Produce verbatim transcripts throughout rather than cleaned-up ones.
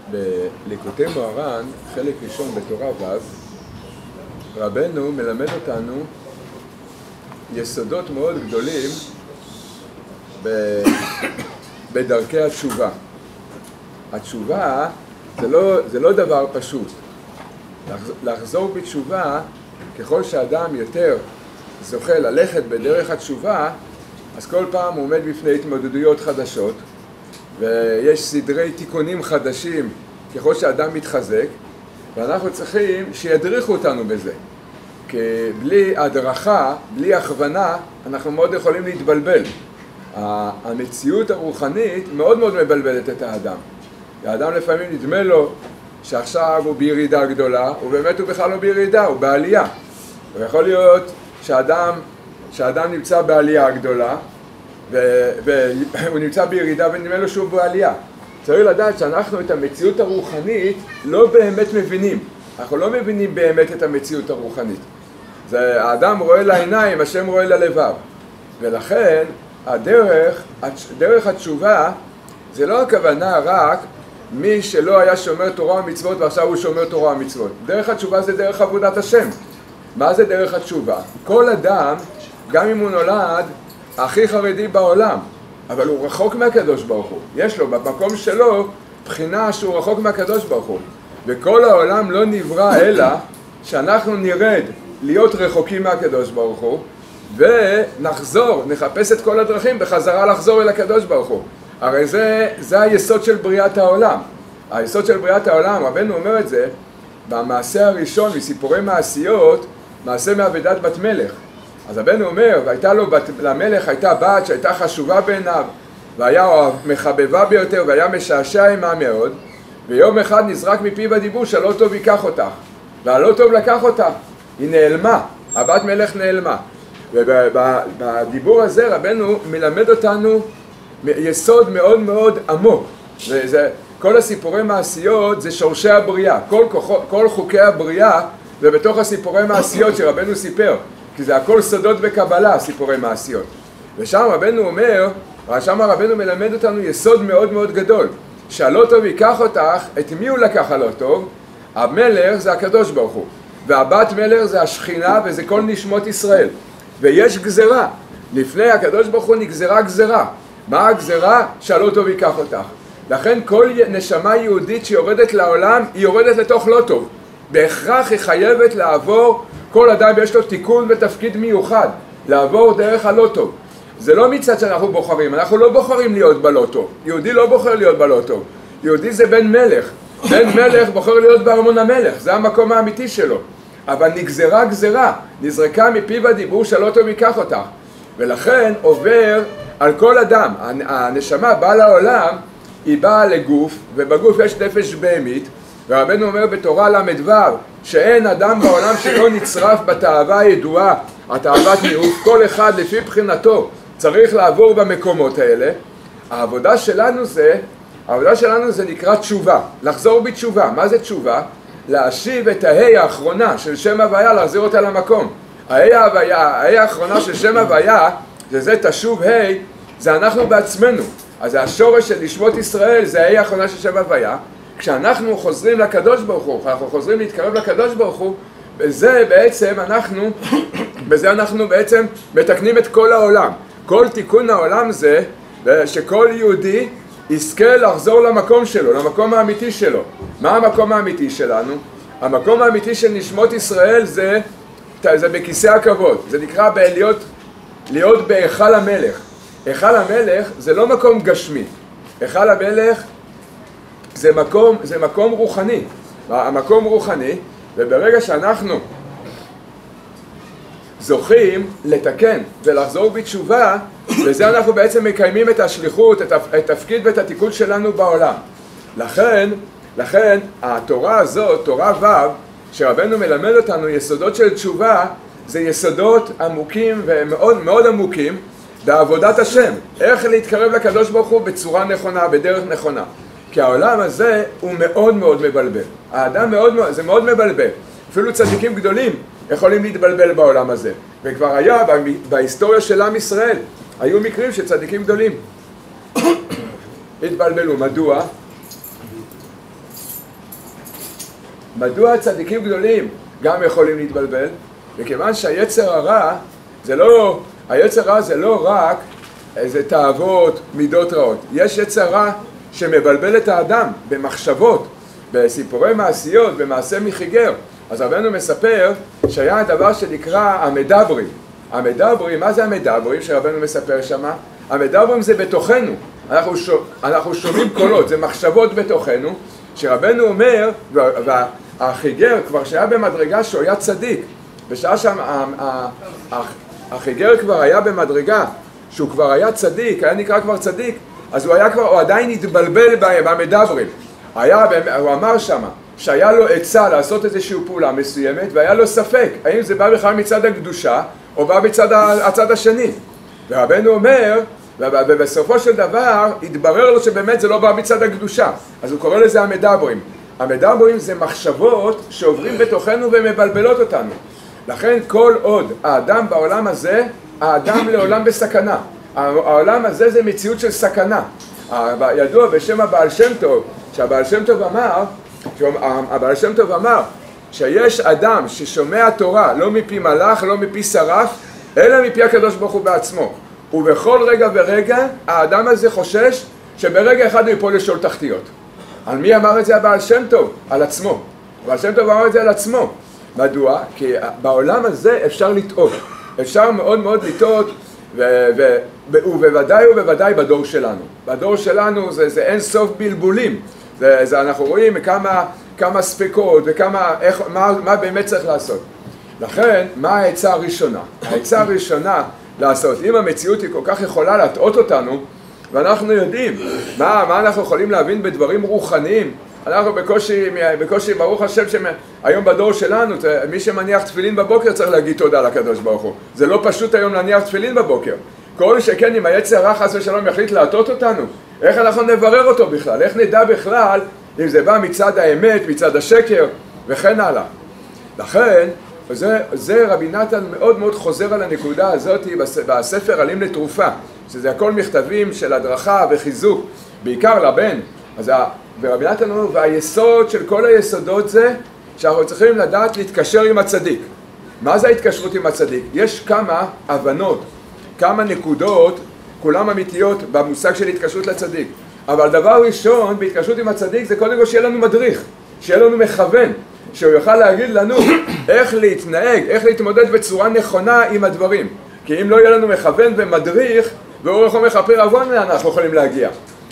בליקוטי מוהר"ן, חלק ראשון בתורה ו', רבנו מלמד אותנו יסודות מאוד גדולים בדרכי התשובה. התשובה זה לא, זה לא דבר פשוט. לחזור בתשובה, ככל שאדם יותר זוכה ללכת בדרך התשובה, אז כל פעם הוא עומד בפני התמודדויות חדשות, ויש סדרי תיקונים חדשים ככל שאדם מתחזק, ואנחנו צריכים שידריכו אותנו בזה. כי בלי הדרכה, בלי הכוונה, אנחנו מאוד יכולים להתבלבל. המציאות הרוחנית מאוד מאוד מבלבלת את האדם. האדם לפעמים נדמה לו שעכשיו הוא בירידה גדולה, ובאמת הוא בכלל לא בירידה, הוא בעלייה. ויכול להיות שאדם, שאדם נמצא בעלייה גדולה, והוא נמצא בירידה ונדמה לו שהוא בעלייה. צריך לדעת שאנחנו את המציאות הרוחנית לא באמת מבינים. אנחנו לא מבינים באמת את המציאות הרוחנית. זה, האדם רואה לעיניים, השם רואה ללבב. ולכן הדרך, דרך התשובה, זה לא הכוונה רק מי שלא היה שומר תורה ומצוות ועכשיו הוא שומר תורה ומצוות. דרך התשובה זה דרך עבודת השם. מה זה דרך התשובה? כל אדם, גם אם הוא נולד הכי חרדי בעולם, אבל הוא רחוק מהקדוש ברוך הוא. יש לו במקום שלו בחינה שהוא רחוק מהקדוש ברוך הוא. וכל העולם לא נברא אלא שאנחנו נרד להיות רחוקים מהקדוש ברוך הוא, ונחזור, נחפש את כל הדרכים בחזרה לחזור אל הקדוש ברוך הוא. הרי זה, זה היסוד של בריאת העולם. היסוד של בריאת העולם, רבנו אומר את זה, במעשה הראשון מסיפורי מעשיות, מעשה מעבדת בת מלך. אז רבנו אומר, והייתה לו, בת, למלך הייתה בת שהייתה חשובה בעיניו, והיה מחבבה ביותר, והיה משעשע עמה מאוד, ויום אחד נזרק מפיו הדיבור שהלא טוב ייקח אותך. והלא טוב לקח אותה, היא נעלמה, הבת מלך נעלמה. ובדיבור הזה רבנו מלמד אותנו יסוד מאוד מאוד עמוק. זה, זה, כל הסיפורי מעשיות זה שורשי הבריאה, כל, כל חוקי הבריאה זה בתוך הסיפורי מעשיות שרבנו סיפר, כי זה הכל סודות בקבלה, סיפורי מעשיות. ושם רבנו אומר, שם רבנו מלמד אותנו יסוד מאוד מאוד גדול, שהלא טוב ייקח אותך, את מי הוא לקח הלא טוב? המלך זה הקדוש ברוך הוא, והבת מלך זה השכינה וזה כל נשמות ישראל. ויש גזרה, לפני הקדוש ברוך הוא נגזרה גזרה. מה הגזרה? שהלא טוב ייקח אותך. לכן כל נשמה יהודית שיורדת לעולם, היא יורדת לתוך לא טוב. בהכרח היא חייבת לעבור, כל אדם יש לו תיקון ותפקיד מיוחד, לעבור דרך הלא טוב. זה לא מצד שאנחנו בוחרים, אנחנו לא בוחרים להיות בלא טוב. יהודי לא בוחר להיות בלא טוב. יהודי זה בן מלך. בן מלך בוחר להיות בארמון המלך, זה המקום האמיתי שלו. אבל נגזרה גזרה, נזרקה מפיו הדיבור שלא טוב ייקח אותך. ולכן עובר על כל אדם. הנשמה באה לעולם, היא באה לגוף, ובגוף יש נפש בהמית, ורבנו אומר בתורה למד ו' שאין אדם בעולם שלא נצרף בתאווה הידועה, התאוות ניאוף, כל אחד לפי בחינתו צריך לעבור במקומות האלה. העבודה שלנו זה, העבודה שלנו זה נקרא תשובה, לחזור בתשובה. מה זה תשובה? להשיב את ההי האחרונה של שם הוויה, להחזיר אותה למקום. ההי ההוויה, ההי האחרונה של שם הוויה, זה זה תשוב הי, זה אנחנו בעצמנו. אז השורש של נשמות ישראל זה ההי האחרונה של שם הוויה. כשאנחנו חוזרים לקדוש ברוך הוא, אנחנו חוזרים להתקרב לקדוש ברוך הוא, בזה בעצם אנחנו, בזה אנחנו בעצם מתקנים את כל העולם. כל תיקון העולם זה שכל יהודי יזכה לחזור למקום שלו, למקום האמיתי שלו. מה המקום האמיתי שלנו? המקום האמיתי של נשמות ישראל זה, זה בכיסא הכבוד. זה נקרא להיות, להיות בהיכל המלך. היכל המלך זה לא מקום גשמי. היכל המלך זה מקום, זה מקום רוחני. המקום רוחני, וברגע שאנחנו זוכים לתקן ולחזור בתשובה, וזה אנחנו בעצם מקיימים את השליחות, את התפקיד ואת התיקון שלנו בעולם. לכן, לכן התורה הזאת, תורה ו' שרבנו מלמד אותנו יסודות של תשובה, זה יסודות עמוקים ומאוד מאוד עמוקים בעבודת השם. איך להתקרב לקדוש ברוך הוא בצורה נכונה, בדרך נכונה. כי העולם הזה הוא מאוד מאוד מבלבל. האדם מאוד מאוד, זה מאוד מבלבל. אפילו צדיקים גדולים יכולים להתבלבל בעולם הזה. וכבר היה בהיסטוריה של עם ישראל, היו מקרים שצדיקים גדולים התבלבלו. מדוע? מדוע הצדיקים גדולים גם יכולים להתבלבל? וכיוון שהיצר הרע זה לא, היצר הרע זה לא רק איזה תאוות, מידות רעות. יש יצר רע שמבלבל את האדם במחשבות, בסיפורי מעשיות, במעשה מחיגר. אז רבנו מספר שהיה הדבר שנקרא המדברים. המדברים, מה זה המדברים שרבנו מספר שמה? המדברים זה בתוכנו. אנחנו, ש... אנחנו שומעים קולות, זה מחשבות בתוכנו, שרבנו אומר, והחיגר כבר שהיה במדרגה שהוא היה צדיק, בשעה שהחיגר כבר היה במדרגה שהוא כבר היה צדיק, היה נקרא כבר צדיק, אז הוא היה כבר, הוא עדיין התבלבל במדברים. היה, הוא אמר שמה, שהיה לו עצה לעשות איזושהי פעולה מסוימת, והיה לו ספק, האם זה בא בכלל מצד הקדושה, או בא מצד הצד השני. ורבנו אומר, ובסופו של דבר, התברר לו שבאמת זה לא בא מצד הקדושה. אז הוא קורא לזה המדברים. המדברים זה מחשבות שעוברים בתוכנו ומבלבלות אותנו. לכן כל עוד האדם בעולם הזה, האדם לעולם בסכנה. העולם הזה זה מציאות של סכנה. ידוע בשם הבעל שם טוב, שהבעל שם טוב אמר, הבעל שם טוב אמר, שיש אדם ששומע תורה לא מפי מלאך, לא מפי שרף, אלא מפי הקדוש ברוך הוא בעצמו. ובכל רגע ורגע האדם הזה חושש שברגע אחד הוא ייפול לשאול תחתיות. על מי אמר את זה הבעל שם טוב? על עצמו. הבעל שם טוב אמר את זה על עצמו. מדוע? כי בעולם הזה אפשר לטעות. אפשר מאוד מאוד לטעות, ו- ו- ובוודאי ובוודאי בדור שלנו. בדור שלנו זה, זה אין סוף בלבולים. זה, זה אנחנו רואים כמה, כמה ספקות וכמה, איך, מה, מה באמת צריך לעשות. לכן, מה העצה הראשונה? העצה הראשונה לעשות, אם המציאות היא כל כך יכולה להטעות אותנו, ואנחנו יודעים מה, מה אנחנו יכולים להבין בדברים רוחניים, אנחנו בקושי, בקושי ברוך השם שהיום בדור שלנו, מי שמניח תפילין בבוקר צריך להגיד תודה לקדוש ברוך הוא. זה לא פשוט היום להניח תפילין בבוקר. כל שכן אם היצר הרע חס ושלום יחליט להטעות אותנו, איך אנחנו נברר אותו בכלל? איך נדע בכלל אם זה בא מצד האמת, מצד השקר וכן הלאה. לכן, זה, זה רבי נתן מאוד מאוד חוזר על הנקודה הזאת בספר עלים לתרופה, שזה הכל מכתבים של הדרכה וחיזוק, בעיקר לבן. אז רבי נתן אומר, והיסוד של כל היסודות זה שאנחנו צריכים לדעת להתקשר עם הצדיק. מה זה ההתקשרות עם הצדיק? יש כמה הבנות, כמה נקודות, כולם אמיתיות במושג של התקשרות לצדיק. אבל דבר ראשון בהתקשרות עם הצדיק זה קודם כל שיהיה לנו מדריך, שיהיה לנו מכוון, שהוא יוכל להגיד לנו איך להתנהג, איך להתמודד בצורה נכונה עם הדברים. כי אם לא יהיה לנו מכוון ומדריך, ואורך הוא מכפר עוון, אנחנו יכולים להגיע.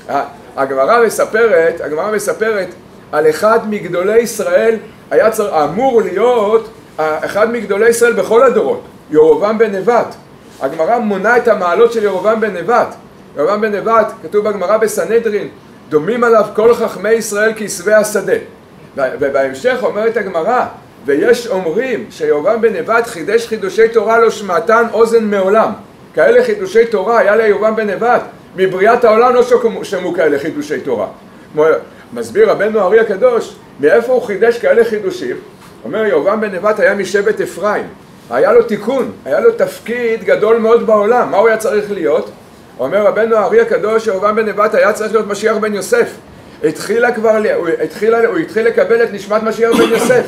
הגמרא מספרת, הגמרא מספרת על אחד מגדולי ישראל, היה צר, אמור להיות אחד מגדולי ישראל בכל הדורות, ירבעם בן נבט. הגמרא מונה את המעלות של ירבעם בן נבט. ירבעם בן נבט, כתוב בגמרא בסנהדרין, דומים עליו כל חכמי ישראל כעשבי השדה. ובהמשך אומרת הגמרא, ויש אומרים שירבעם בן נבט חידש חידושי תורה לא שמעתן אוזן מעולם. כאלה חידושי תורה היה לירבעם בן נבט, מבריאת העולם לא שמעו כאלה חידושי תורה. מסביר רבנו הארי הקדוש, מאיפה הוא חידש כאלה חידושים? אומר, ירבעם בן נבט היה משבט אפרים, היה לו תיקון, היה לו תפקיד גדול מאוד בעולם. מה הוא היה צריך להיות? אומר רבנו הארי הקדוש, ירבעם בן נבט היה צריך להיות משיח בן יוסף. התחילה כבר, הוא התחיל, הוא התחיל לקבל את נשמת משיח בן יוסף.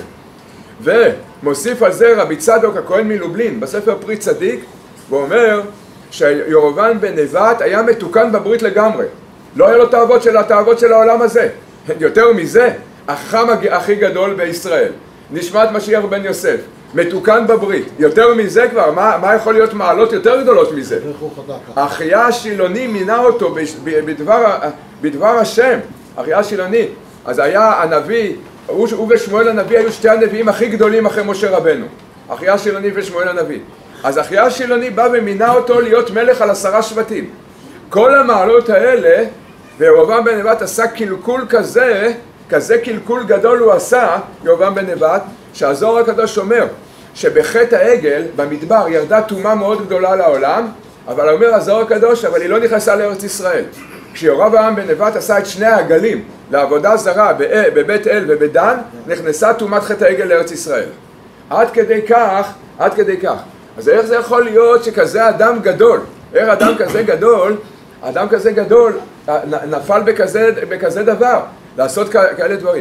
ומוסיף על זה רבי צדוק הכהן מלובלין בספר פרי צדיק, ואומר שירבעם בן נבט היה מתוקן בברית לגמרי. לא היה לו תאוות של התאוות של העולם הזה. יותר מזה, החכם הכי גדול בישראל, נשמת משיח בן יוסף, מתוקן בברית. יותר מזה כבר, מה, מה יכול להיות מעלות יותר גדולות מזה? אחיה השילוני מינה אותו בדבר, בדבר השם, אחיה השילוני. אז היה הנביא, הוא, הוא ושמואל הנביא היו שתי הנביאים הכי גדולים אחרי משה רבנו. אחיה השילוני ושמואל הנביא. אז אחיה השילוני בא ומינה אותו להיות מלך על עשרה שבטים. כל המעלות האלה, וירבעם בן נבט עשה קלקול כזה, כזה קלקול גדול הוא עשה, ירבעם בן נבט, שהזוהר הקדוש אומר שבחטא העגל במדבר ירדה טומאה מאוד גדולה לעולם, אבל אומר הזוהר הקדוש, אבל היא לא נכנסה לארץ ישראל. כשירבעם בן נבט עשה את שני העגלים לעבודה זרה בבית אל ובדן, נכנסה טומאת חטא העגל לארץ ישראל. עד כדי כך, עד כדי כך. אז איך זה יכול להיות שכזה אדם גדול, איך אדם כזה גדול, אדם כזה גדול נפל בכזה, בכזה דבר, לעשות כאלה דברים.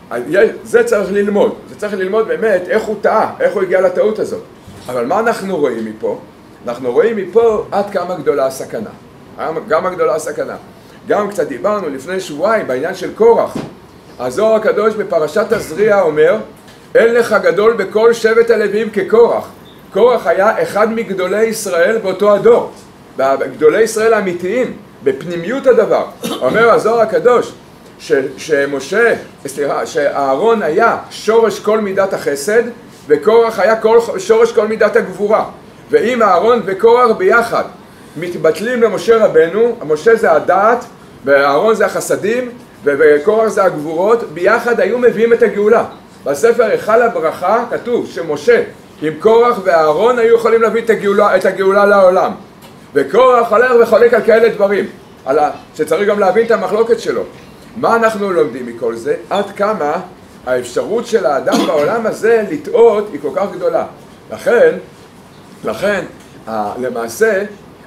זה צריך ללמוד, זה צריך ללמוד באמת איך הוא טעה, איך הוא הגיע לטעות הזאת. אבל מה אנחנו רואים מפה? אנחנו רואים מפה עד כמה גדולה הסכנה. כמה גדולה הסכנה. גם קצת דיברנו לפני שבועיים בעניין של קורח. הזוהר הקדוש בפרשת תזריע אומר, אין לך גדול בכל שבט הלוויים כקורח. קורח היה אחד מגדולי ישראל באותו הדור. גדולי ישראל האמיתיים, בפנימיות הדבר. אומר הזוהר הקדוש, ש, שמשה, סליחה, שאהרון היה שורש כל מידת החסד, וקורח היה כל, שורש כל מידת הגבורה. ואם אהרון וקורח ביחד מתבטלים למשה רבנו, משה זה הדעת, ואהרון זה החסדים, וקורח זה הגבורות, ביחד היו מביאים את הגאולה. בספר היכל הברכה כתוב שמשה עם קורח ואהרון היו יכולים להביא את הגאולה, את הגאולה לעולם. וקורח הולך וחולק על כאלה דברים, על ה... שצריך גם להבין את המחלוקת שלו. מה אנחנו לומדים מכל זה? עד כמה האפשרות של האדם בעולם הזה לטעות היא כל כך גדולה. לכן, לכן, למעשה,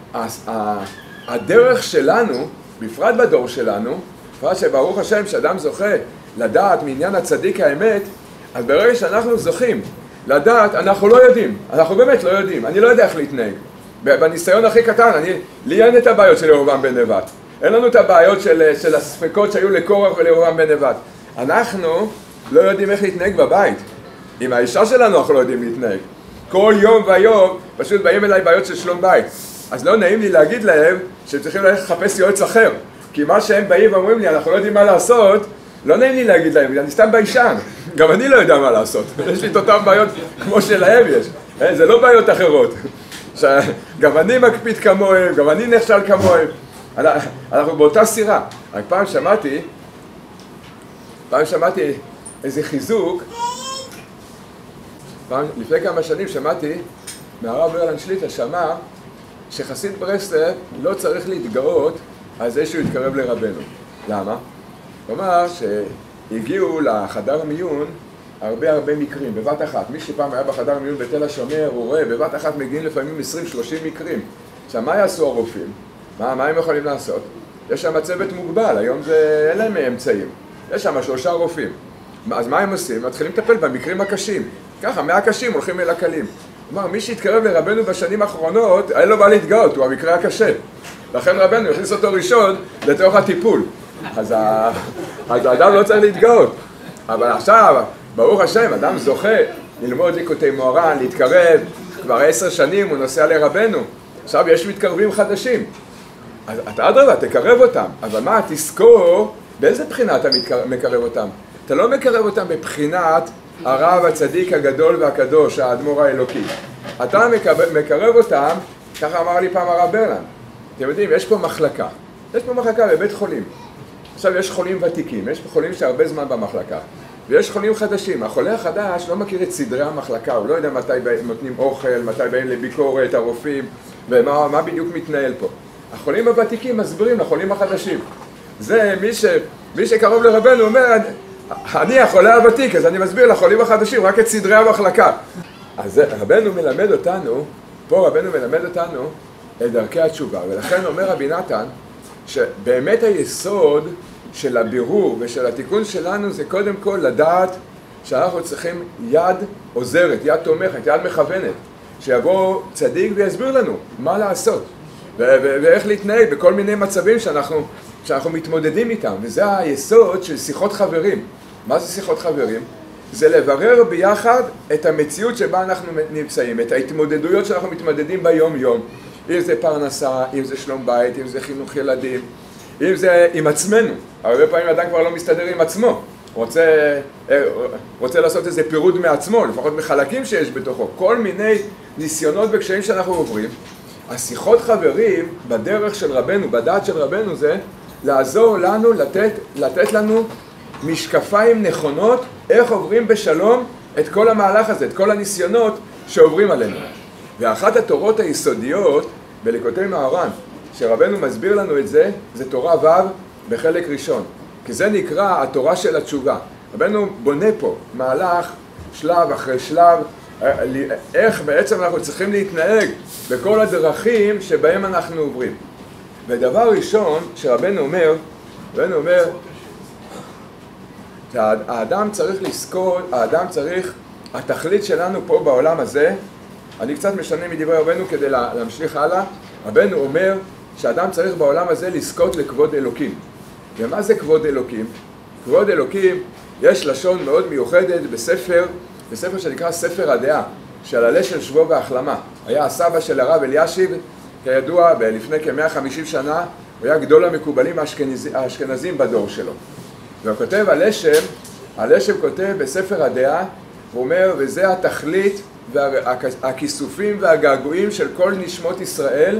הדרך שלנו, בפרט בדור שלנו, בפרט שברוך השם שאדם זוכה לדעת מעניין הצדיק האמת, אז ברגע שאנחנו זוכים לדעת, אנחנו לא יודעים, אנחנו באמת לא יודעים, אני לא יודע איך להתנהג. בניסיון הכי קטן, אני, לי אין את הבעיות של ירבעם בן נבט. אין לנו את הבעיות של, של הספקות שהיו לקורח ולירבעם בן נבט. אנחנו לא יודעים איך להתנהג בבית. עם האישה שלנו אנחנו לא יודעים להתנהג. כל יום ויום פשוט באים אליי בעיות של שלום בית. אז לא נעים לי להגיד להם שהם צריכים ללכת לחפש יועץ אחר. כי מה שהם באים ואומרים לי, אנחנו לא יודעים מה לעשות, לא נעים לי להגיד להם, אני סתם ביישן. גם אני לא יודע מה לעשות. יש לי את אותם בעיות כמו שלהם יש. זה לא בעיות אחרות. גם אני מקפיד כמוהם, גם אני נכשל כמוהם. אנחנו באותה סירה. רק פעם שמעתי, פעם שמעתי איזה חיזוק, פעם, לפני כמה שנים שמעתי מהרב ברלנד שליט"א שאמר שחסיד ברסלב לא צריך להתגאות על זה שהוא יתקרב לרבנו. למה? הוא אמר שהגיעו לחדר מיון הרבה הרבה מקרים, בבת אחת. מי שפעם היה בחדר מיון בתל השומר, הוא רואה, בבת אחת מגיעים לפעמים עשרים שלושים מקרים. עכשיו, מה יעשו הרופאים? מה, מה הם יכולים לעשות? יש שם צוות מוגבל, היום זה, אין להם אמצעים. יש שם שלושה רופאים. אז מה הם עושים? מתחילים לטפל במקרים הקשים. ככה, מהקשים הולכים אל הקלים. כלומר, מי שהתקרב לרבנו בשנים האחרונות, אין לו מה להתגאות, הוא המקרה הקשה. לכן רבנו הכניס אותו ראשון לתוך הטיפול. אז, ה... אז האדם לא צריך להתגאות. אבל עכשיו, ברוך השם, אדם זוכה ללמוד ליקוטי מוהר"ן, להתקרב, כבר עשר שנים הוא נוסע לרבנו. עכשיו יש מתקרבים חדשים. אז אתה אדרבה, תקרב אותם. אבל מה, תזכור, באיזה בחינה אתה מקרב אותם? אתה לא מקרב אותם בבחינת הרב הצדיק הגדול והקדוש, האדמו"ר האלוקי. אתה מקרב אותם, ככה אמר לי פעם הרב ברלנד. אתם יודעים, יש פה מחלקה. יש פה מחלקה בבית חולים. עכשיו יש חולים ותיקים, יש חולים שהרבה זמן במחלקה. ויש חולים חדשים. החולה החדש לא מכיר את סדרי המחלקה, הוא לא יודע מתי נותנים אוכל, מתי באים לביקורת, הרופאים, ומה מה בדיוק מתנהל פה. החולים הוותיקים מסבירים לחולים החדשים. זה מי, ש, מי שקרוב לרבנו אומר, אני החולה הוותיק, אז אני מסביר לחולים החדשים רק את סדרי המחלקה. אז רבנו מלמד אותנו, פה רבנו מלמד אותנו את דרכי התשובה, ולכן אומר רבי נתן, שבאמת היסוד של הבירור ושל התיקון שלנו זה קודם כל לדעת שאנחנו צריכים יד עוזרת, יד תומכת, יד מכוונת, שיבוא צדיק ויסביר לנו מה לעשות ואיך להתנהג בכל מיני מצבים שאנחנו, שאנחנו מתמודדים איתם. וזה היסוד של שיחות חברים. מה זה שיחות חברים? זה לברר ביחד את המציאות שבה אנחנו נמצאים, את ההתמודדויות שאנחנו מתמודדים ביום יום. אם זה פרנסה, אם זה שלום בית, אם זה חינוך ילדים, אם זה עם עצמנו. הרבה פעמים אדם כבר לא מסתדר עם עצמו. רוצה, רוצה לעשות איזה פירוד מעצמו, לפחות מחלקים שיש בתוכו. כל מיני ניסיונות וקשיים שאנחנו עוברים. השיחות חברים בדרך של רבנו, בדעת של רבנו זה לעזור לנו, לתת, לתת לנו משקפיים נכונות, איך עוברים בשלום את כל המהלך הזה, את כל הניסיונות שעוברים עלינו. ואחת התורות היסודיות בליקוטי מוהר"ן, שרבנו מסביר לנו את זה, זה תורה ו' בחלק ראשון. כי זה נקרא התורה של התשובה. רבנו בונה פה מהלך, שלב אחרי שלב, איך בעצם אנחנו צריכים להתנהג בכל הדרכים שבהם אנחנו עוברים. ודבר ראשון שרבנו אומר, רבנו אומר, האדם צריך לזכור, האדם צריך, התכלית שלנו פה בעולם הזה, אני קצת משנה מדברי רבנו כדי להמשיך הלאה, רבנו אומר שהאדם צריך בעולם הזה לזכות לכבוד אלוקים. ומה זה כבוד אלוקים? כבוד אלוקים, יש לשון מאוד מיוחדת בספר, בספר שנקרא ספר הדעה, של עלה של שבוע והחלמה. היה הסבא של הרב אלישיב, כידוע, לפני כ-מאה וחמישים שנה, הוא היה גדול המקובלים האשכנזים בדור שלו. והוא כותב על לשם, על לשם כותב בספר הדעה, הוא אומר, וזה התכלית והכיסופים והגעגועים של כל נשמות ישראל,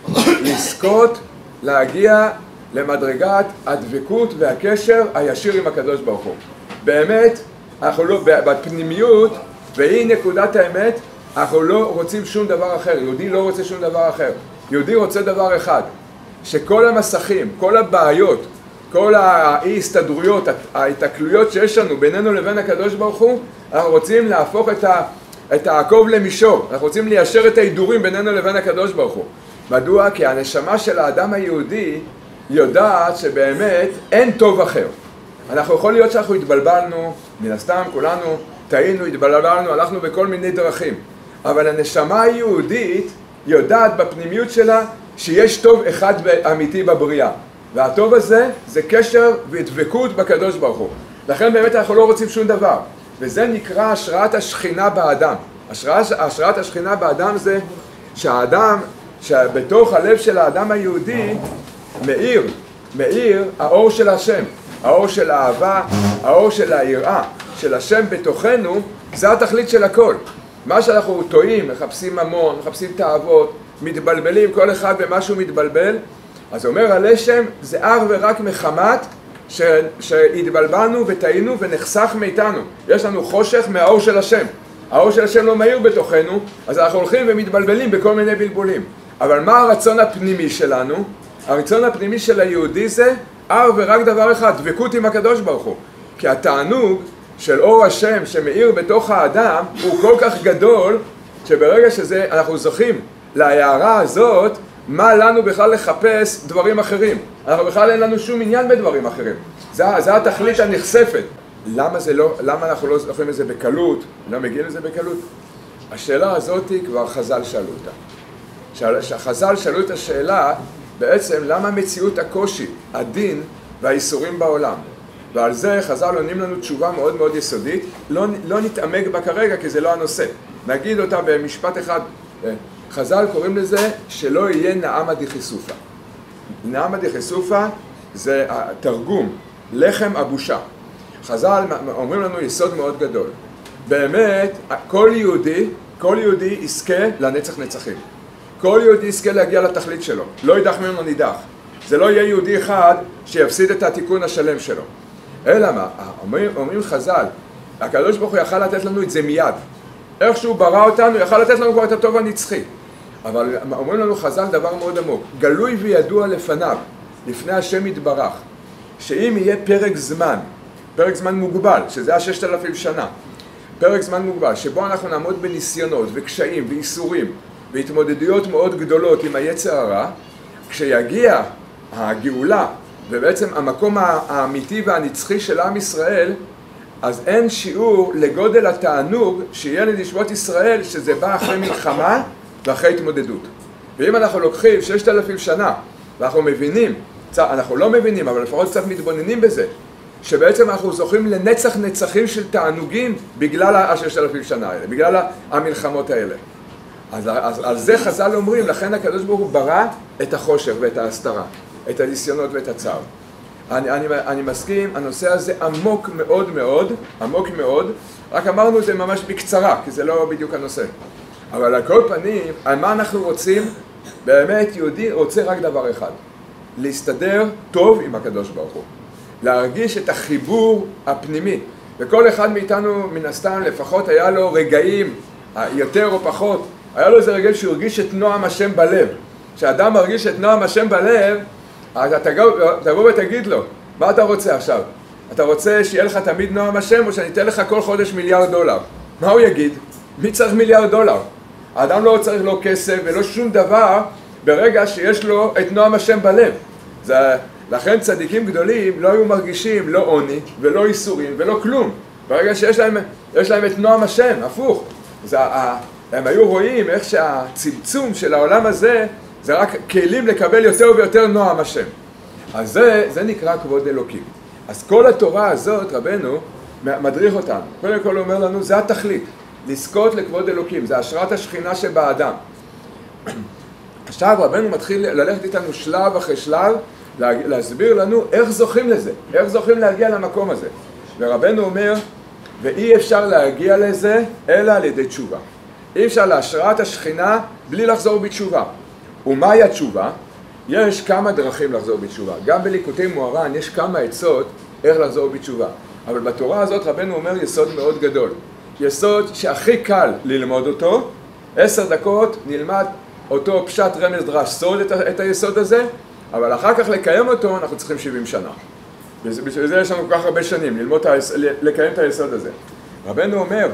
לזכות להגיע למדרגת הדבקות והקשר הישיר עם הקדוש ברוך הוא. באמת, אנחנו לא, בפנימיות, והיא נקודת האמת, אנחנו לא רוצים שום דבר אחר. יהודי לא רוצה שום דבר אחר. יהודי רוצה דבר אחד, שכל המסכים, כל הבעיות, כל האי-הסתדרויות, ההתקלויות שיש לנו בינינו לבין הקדוש ברוך הוא, אנחנו רוצים להפוך את, ה, את העקוב למישור. אנחנו רוצים ליישר את ההידורים בינינו לבין הקדוש ברוך הוא. מדוע? כי הנשמה של האדם היהודי יודעת שבאמת אין טוב אחר. אנחנו יכול להיות שאנחנו התבלבלנו, מן הסתם כולנו טעינו, התבלבלנו, הלכנו בכל מיני דרכים. אבל הנשמה היהודית יודעת בפנימיות שלה שיש טוב אחד אמיתי בבריאה. והטוב הזה זה קשר ודבקות בקדוש ברוך הוא. לכן באמת אנחנו לא רוצים שום דבר. וזה נקרא השראת השכינה באדם. השראת, השראת השכינה באדם זה שהאדם, שבתוך הלב של האדם היהודי מאיר, מאיר האור של השם. האור של האהבה, האור של היראה, של השם בתוכנו, זה התכלית של הכל. מה שאנחנו טועים, מחפשים ממון, מחפשים תאוות, מתבלבלים, כל אחד במשהו מתבלבל, אז אומר הלשם, זה אך ורק מחמת ש... שהתבלבלנו וטעינו ונחסך מאיתנו. יש לנו חושך מהאור של השם. האור של השם לא מאיר בתוכנו, אז אנחנו הולכים ומתבלבלים בכל מיני בלבולים. אבל מה הרצון הפנימי שלנו? הרצון הפנימי של היהודי זה אך ורק דבר אחד, דבקות עם הקדוש ברוך הוא. כי התענוג של אור השם שמאיר בתוך האדם הוא כל כך גדול, שברגע שזה אנחנו זוכים להערה הזאת, מה לנו בכלל לחפש דברים אחרים? אנחנו בכלל אין לנו שום עניין בדברים אחרים. זה, זה התכלית הנחשפת. למה, זה לא, למה אנחנו לא זוכרים את זה בקלות? לא מגיעים לזה בקלות? השאלה הזאת כבר חז"ל שאלו אותה. חז"ל שאלו את השאלה, בעצם למה מציאות הקושי, הדין והאיסורים בעולם? ועל זה חז"ל עונים לנו תשובה מאוד מאוד יסודית. לא, לא נתעמק בה כרגע כי זה לא הנושא. נגיד אותה במשפט אחד. חז"ל קוראים לזה שלא יהיה נעמה דחיסופה. נעמה דחיסופה זה התרגום, לחם הבושה. חז"ל אומרים לנו יסוד מאוד גדול. באמת, כל יהודי, כל יהודי יזכה לנצח נצחים. כל יהודי יזכה להגיע לתכלית שלו. לא יידח ממנו נידח. זה לא יהיה יהודי אחד שיפסיד את התיקון השלם שלו. אלא מה? אומרים, אומרים חז"ל, הקדוש ברוך הוא יכל לתת לנו את זה מיד. איך שהוא ברא אותנו, יכל לתת לנו כבר את הטוב הנצחי. אבל אומרים לנו חז"ל דבר מאוד עמוק. גלוי וידוע לפניו, לפני השם יתברך, שאם יהיה פרק זמן, פרק זמן מוגבל, שזה הששת אלפים שנה, פרק זמן מוגבל, שבו אנחנו נעמוד בניסיונות וקשיים ואיסורים והתמודדויות מאוד גדולות עם היצר הרע, כשיגיע הגאולה ובעצם המקום האמיתי והנצחי של עם ישראל, אז אין שיעור לגודל התענוג שיהיה לנשמות ישראל שזה בא אחרי מלחמה ואחרי התמודדות. ואם אנחנו לוקחים ששת אלפים שנה ואנחנו מבינים, אנחנו לא מבינים אבל לפחות קצת מתבוננים בזה, שבעצם אנחנו זוכים לנצח נצחים של תענוגים בגלל הששת אלפים שנה האלה, בגלל המלחמות האלה. אז, אז על זה חז"ל אומרים, לכן הקדוש ברוך הוא ברא את החושך ואת ההסתרה, את הניסיונות ואת הצער. אני, אני, אני מסכים, הנושא הזה עמוק מאוד מאוד, עמוק מאוד, רק אמרנו זה ממש בקצרה, כי זה לא בדיוק הנושא. אבל על כל פנים, על מה אנחנו רוצים? באמת יהודי רוצה רק דבר אחד, להסתדר טוב עם הקדוש ברוך הוא, להרגיש את החיבור הפנימי. וכל אחד מאיתנו מן הסתם לפחות היה לו רגעים, יותר או פחות, היה לו איזה רגע שהוא הרגיש את נועם השם בלב. כשאדם מרגיש את נועם השם בלב, אז אתה תבוא ותגיד לו, מה אתה רוצה עכשיו? אתה רוצה שיהיה לך תמיד נועם השם או שאני אתן לך כל חודש מיליארד דולר? מה הוא יגיד? מי צריך מיליארד דולר? האדם לא צריך לו כסף ולא שום דבר ברגע שיש לו את נועם השם בלב. זה, לכן צדיקים גדולים לא היו מרגישים לא עוני ולא איסורים ולא כלום. ברגע שיש להם, יש להם את נועם השם, הפוך. זה, הם היו רואים איך שהצמצום של העולם הזה זה רק כלים לקבל יותר ויותר נועם השם. אז זה, זה נקרא כבוד אלוקים. אז כל התורה הזאת, רבנו, מדריך אותנו. קודם כל הוא אומר לנו, זה התכלית, לזכות לכבוד אלוקים, זה השראת השכינה שבאדם. עכשיו רבנו מתחיל ללכת איתנו שלב אחרי שלב, להסביר לנו איך זוכים לזה, איך זוכים להגיע למקום הזה. ורבנו אומר, ואי אפשר להגיע לזה אלא על ידי תשובה. אי אפשר להשראת השכינה בלי לחזור בתשובה. ומהי התשובה? יש כמה דרכים לחזור בתשובה. גם בליקוטי מוהר"ן יש כמה עצות איך לחזור בתשובה. אבל בתורה הזאת רבנו אומר יסוד מאוד גדול. יסוד שהכי קל ללמוד אותו, עשר דקות נלמד אותו פשט רמז דרש סוד את, את היסוד הזה, אבל אחר כך לקיים אותו אנחנו צריכים שבעים שנה. בשביל זה יש לנו כל כך הרבה שנים, ללמוד, לקיים את היסוד הזה. רבנו אומר,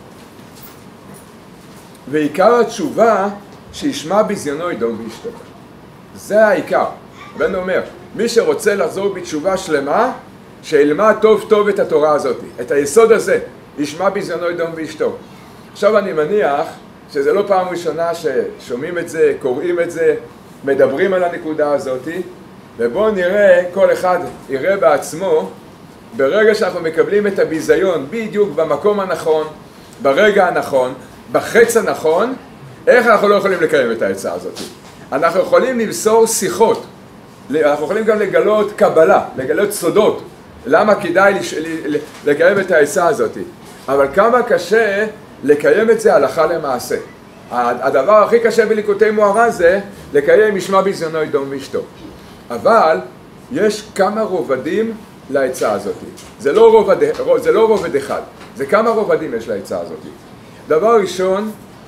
ועיקר התשובה שישמע בזיונו ידום וישתוק. זה העיקר. רבנו אומר, מי שרוצה לחזור בתשובה שלמה, שילמד טוב טוב את התורה הזאת, את היסוד הזה, ישמע בזיונו ידום וישתוק. עכשיו אני מניח שזה לא פעם ראשונה ששומעים את זה, קוראים את זה, מדברים על הנקודה הזאת, ובואו נראה, כל אחד יראה בעצמו, ברגע שאנחנו מקבלים את הביזיון בדיוק במקום הנכון, ברגע הנכון, בחץ הנכון, איך אנחנו לא יכולים לקיים את העצה הזאת? אנחנו יכולים למסור שיחות, אנחנו יכולים גם לגלות קבלה, לגלות סודות, למה כדאי לקיים את העצה הזאת. אבל כמה קשה לקיים את זה הלכה למעשה. הדבר הכי קשה בליקוטי מוהר"ן זה לקיים ישמע בזיונו ידום וישתוק. אבל יש כמה רובדים לעצה הזאת. זה לא רובד, זה לא רובד אחד, זה כמה רובדים יש לעצה הזאת. דבר ראשון,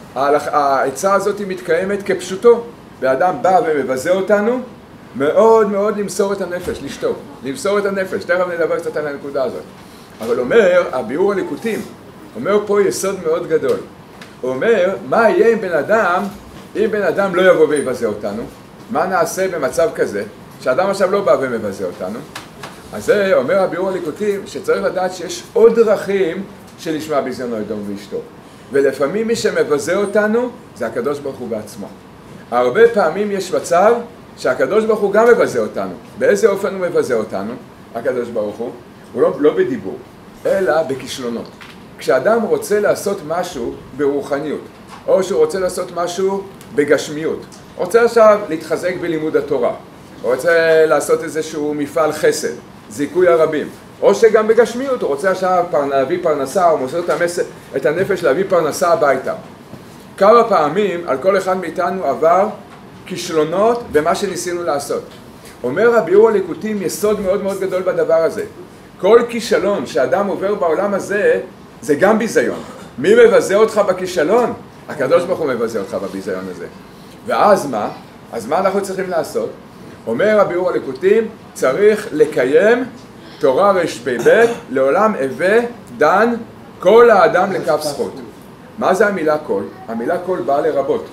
העצה הזאת מתקיימת כפשוטו. ואדם בא ומבזה אותנו, מאוד מאוד למסור את הנפש, לשתוק, למסור את הנפש. תכף נדבר קצת על הנקודה הזאת. אבל אומר, הביאור הליקוטים, אומר פה יסוד מאוד גדול. הוא אומר, מה יהיה עם בן אדם, אם בן אדם לא יבוא ויבזה אותנו? מה נעשה במצב כזה, שאדם עכשיו לא בא ומבזה אותנו? אז זה אומר הביאור הליקוטים, שצריך לדעת שיש עוד דרכים של ישמע בזיונו ידום וישתוק. ולפעמים מי שמבזה אותנו, זה הקדוש ברוך הוא בעצמו. הרבה פעמים יש מצב שהקדוש ברוך הוא גם מבזה אותנו. באיזה אופן הוא מבזה אותנו, הקדוש ברוך הוא? הוא לא, לא בדיבור, אלא בכישלונות. כשאדם רוצה לעשות משהו ברוחניות, או שהוא רוצה לעשות משהו בגשמיות, רוצה עכשיו להתחזק בלימוד התורה, או רוצה לעשות איזשהו מפעל חסד, זיכוי הרבים, או שגם בגשמיות הוא רוצה עכשיו להביא פרנסה, או מוסר את הנפש להביא פרנסה הביתה. כמה פעמים על כל אחד מאיתנו עבר כישלונות במה שניסינו לעשות. אומר הביאור הליקוטים יסוד מאוד מאוד גדול בדבר הזה. כל כישלון שאדם עובר בעולם הזה, זה גם ביזיון. מי מבזה אותך בכישלון? הקדוש ברוך הוא מבזה אותך בביזיון הזה. ואז מה? אז מה אנחנו צריכים לעשות? אומר הביאור הליקוטים, צריך לקיים תורה רש"ב, לעולם הווה דן כל האדם לכף זכות. מה זה המילה כל? המילה כל באה לרבות.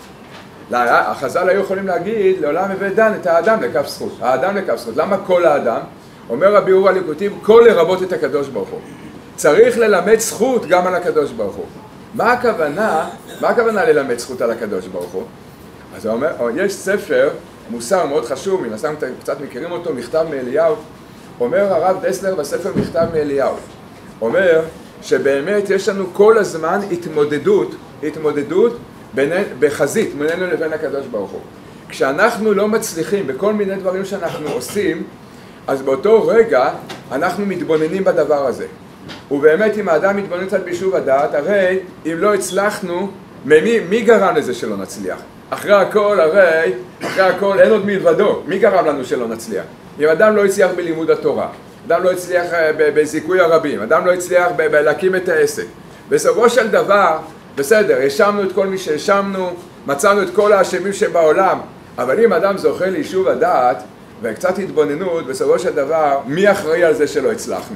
החז"ל היו יכולים להגיד, לעולם הווה דן את האדם לכף זכות. האדם לכף זכות. למה כל האדם? אומר הביאור הליקוטים, כל לרבות את הקדוש ברוך הוא. צריך ללמד זכות גם על הקדוש ברוך הוא. מה הכוונה? מה הכוונה ללמד זכות על הקדוש ברוך הוא? אז הוא אומר, יש ספר מוסר מאוד חשוב, מן הסתם קצת מכירים אותו, מכתב מאליהו. אומר הרב דסלר בספר מכתב מאליהו. אומר שבאמת יש לנו כל הזמן התמודדות, התמודדות בין, בחזית בינינו לבין הקדוש ברוך הוא. כשאנחנו לא מצליחים בכל מיני דברים שאנחנו עושים, אז באותו רגע אנחנו מתבוננים בדבר הזה. ובאמת אם האדם מתבונן קצת ביישוב הדעת, הרי אם לא הצלחנו, מי, מי גרם לזה שלא נצליח? אחרי הכל, הרי, אחרי הכל אין עוד מלבדו. מי גרם לנו שלא נצליח? אם אדם לא הצליח בלימוד התורה, אדם לא הצליח בזיכוי הרבים, אדם לא הצליח להקים את העסק. בסופו של דבר, בסדר, האשמנו את כל מי שהאשמנו, מצאנו את כל האשמים שבעולם, אבל אם אדם זוכה ליישוב הדעת וקצת התבוננות, בסופו של דבר, מי אחראי על זה שלא הצלחנו?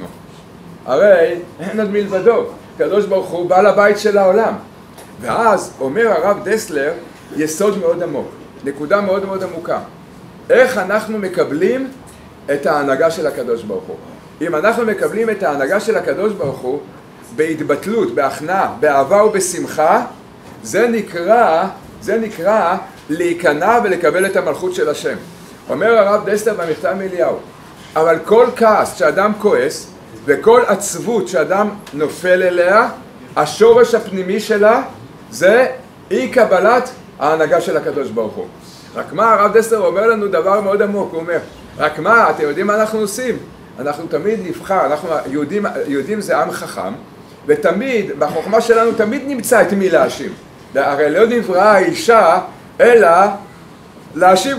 הרי אין עוד מלבדו, הקדוש ברוך הוא בעל הבית של העולם. ואז אומר הרב דסלר יסוד מאוד עמוק, נקודה מאוד מאוד עמוקה. איך אנחנו מקבלים את ההנהגה של הקדוש ברוך הוא. אם אנחנו מקבלים את ההנהגה של הקדוש ברוך הוא בהתבטלות, בהכנעה, באהבה ובשמחה, זה נקרא, זה נקרא להיכנע ולקבל את המלכות של השם. אומר הרב דסלר במכתב מאליהו, אבל כל כעס שאדם כועס וכל עצבות שאדם נופל אליה, השורש הפנימי שלה זה אי קבלת ההנהגה של הקדוש ברוך הוא. רק מה, הרב דסלר אומר לנו דבר מאוד עמוק, הוא אומר, רק מה, אתם יודעים מה אנחנו עושים? אנחנו תמיד נבחר, אנחנו יהודים, יהודים זה עם חכם, ותמיד, בחוכמה שלנו תמיד נמצא את מי להאשים. הרי לא נבראה האישה, אלא להאשים.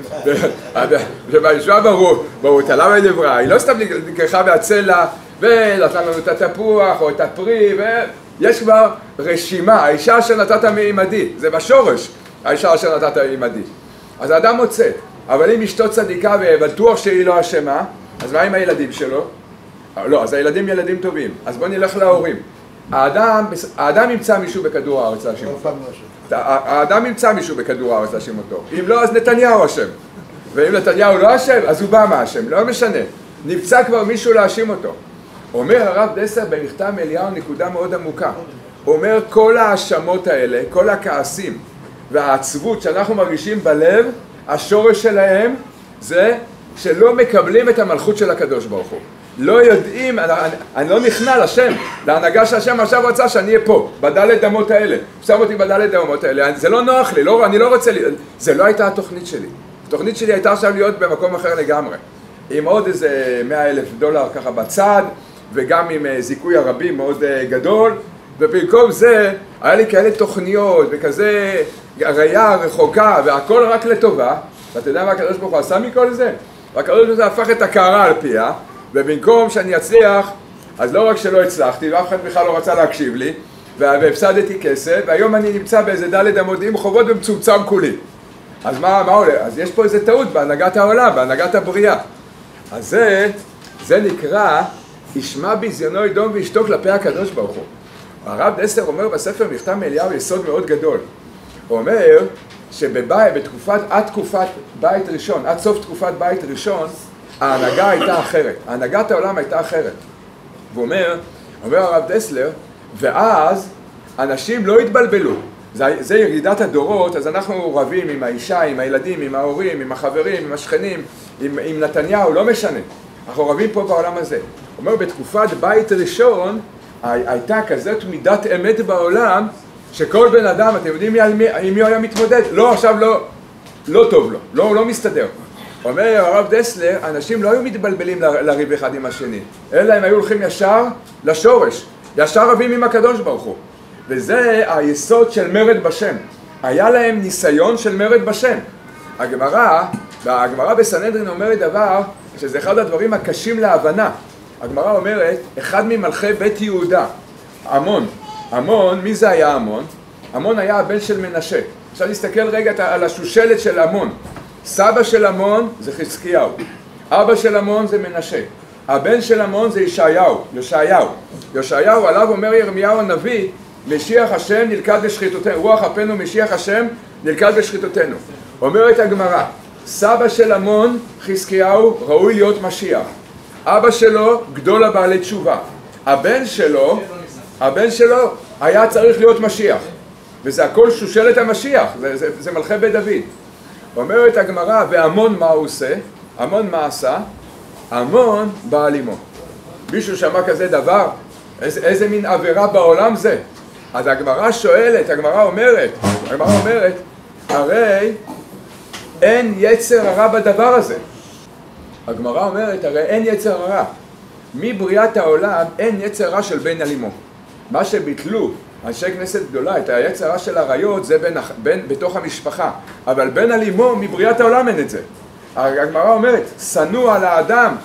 ובישועה ברור, ברור, למה היא נבראה? היא לא סתם נקרחה בהצלע, ונתן לנו את התפוח או את הפרי, ויש כבר רשימה, האישה אשר נתת מעימדי, זה בשורש, האישה אשר נתת מעימדי. אז האדם מוצא, אבל אם אשתו צדיקה ובטוח שהיא לא אשמה, אז מה עם הילדים שלו? לא, אז הילדים ילדים טובים, אז בוא נלך להורים. האדם, האדם ימצא מישהו בכדור הארץ להאשים אותו. האדם ימצא מישהו בכדור הארץ להאשים אותו. אם לא, אז נתניהו אשם. ואם נתניהו לא אשם, אז אובמה אשם, לא משנה. נמצא כבר מישהו להאשים אותו. אומר הרב דסלר במכתב מאליהו נקודה מאוד עמוקה. אומר כל ההאשמות האלה, כל הכעסים והעצבות שאנחנו מרגישים בלב, השורש שלהם זה שלא מקבלים את המלכות של הקדוש ברוך הוא. לא יודעים, אני, אני לא נכנע לשם, להנהגה של השם עכשיו רצה שאני אהיה פה, בדלת דמות האלה. שם אותי בדלת דמות האלה, זה לא נוח לי, לא, אני לא רוצה, לי, זה לא הייתה התוכנית שלי. התוכנית שלי הייתה עכשיו להיות במקום אחר לגמרי. עם עוד איזה מאה אלף דולר ככה בצד, וגם עם זיכוי הרבי מאוד גדול, ובמקום זה היה לי כאלה תוכניות וכזה ראייה רחוקה והכל רק לטובה. ואתה יודע מה הקדוש ברוך הוא עשה מכל זה? והקדוש ברוך הוא הפך את הקערה על פיה, ובמקום שאני אצליח, אז לא רק שלא הצלחתי, ואף אחד בכלל לא רצה להקשיב לי, והפסדתי כסף, והיום אני נמצא באיזה דלת עמודים חובות ומצומצם כולי. אז מה, מה עולה? אז יש פה איזה טעות בהנהגת העולם, בהנהגת הבריאה. אז זה, זה נקרא, ישמע ביזיונו ידום ואשתו כלפי הקדוש ברוך הוא. הרב דסלר אומר בספר מכתב מאליהו יסוד מאוד גדול. הוא אומר שבבית, בתקופת, עד תקופת בית ראשון, עד סוף תקופת בית ראשון, ההנהגה הייתה אחרת, הנהגת העולם הייתה אחרת. והוא אומר, אומר הרב דסלר, ואז אנשים לא התבלבלו. זה, זה ירידת הדורות, אז אנחנו רבים עם האישה, עם הילדים, עם ההורים, עם החברים, עם השכנים, עם, עם נתניהו, לא משנה. אנחנו רבים פה בעולם הזה. הוא אומר, בתקופת בית ראשון, הייתה כזאת מידת אמת בעולם, שכל בן אדם, אתם יודעים עם מי, עם מי הוא היה מתמודד? לא, עכשיו לא, לא טוב לו, לא, לא מסתדר. אומר הרב דסלר, אנשים לא היו מתבלבלים לריב אחד עם השני, אלא הם היו הולכים ישר לשורש, ישר רבים עם הקדוש ברוך הוא. וזה היסוד של מרד בשם. היה להם ניסיון של מרד בשם. הגמרא, הגמרא בסנהדרין אומרת דבר, שזה אחד הדברים הקשים להבנה. הגמרא אומרת, אחד ממלכי בית יהודה, עמון. עמון, מי זה היה עמון? עמון היה הבן של מנשה. עכשיו נסתכל רגע על השושלת של עמון. סבא של עמון זה חזקיהו, אבא של עמון זה מנשה, הבן של עמון זה ישעיהו, ישעיהו. ישעיהו עליו אומר ירמיהו הנביא, משיח השם נלכד בשחיתותינו, רוח אפינו משיח השם נלכד בשחיתותינו. אומרת הגמרא, סבא של עמון, חזקיהו, ראוי להיות משיח. אבא שלו, גדול הבעלי תשובה. הבן שלו, הבן שלו היה צריך להיות משיח. וזה הכל שושלת המשיח, זה, זה, זה מלכי בית דוד. אומרת הגמרא, ועמון מה הוא עושה? עמון מה עשה? עמון בעל אמו. מישהו שמע כזה דבר? איזה, איזה מין עבירה בעולם זה? אז הגמרא שואלת, הגמרא אומרת, הגמרא אומרת, הרי אין יצר הרע בדבר הזה. הגמרא אומרת, הרי אין יצר הרע. מבריאת העולם אין יצר רע של בן על אמו. מה שביטלו אנשי כנסת גדולה, את היצר הרע של עריות זה בין, בין, בתוך המשפחה. אבל בן על אמו מבריאת העולם אין את זה. הגמרא אומרת, שנוא על האדם,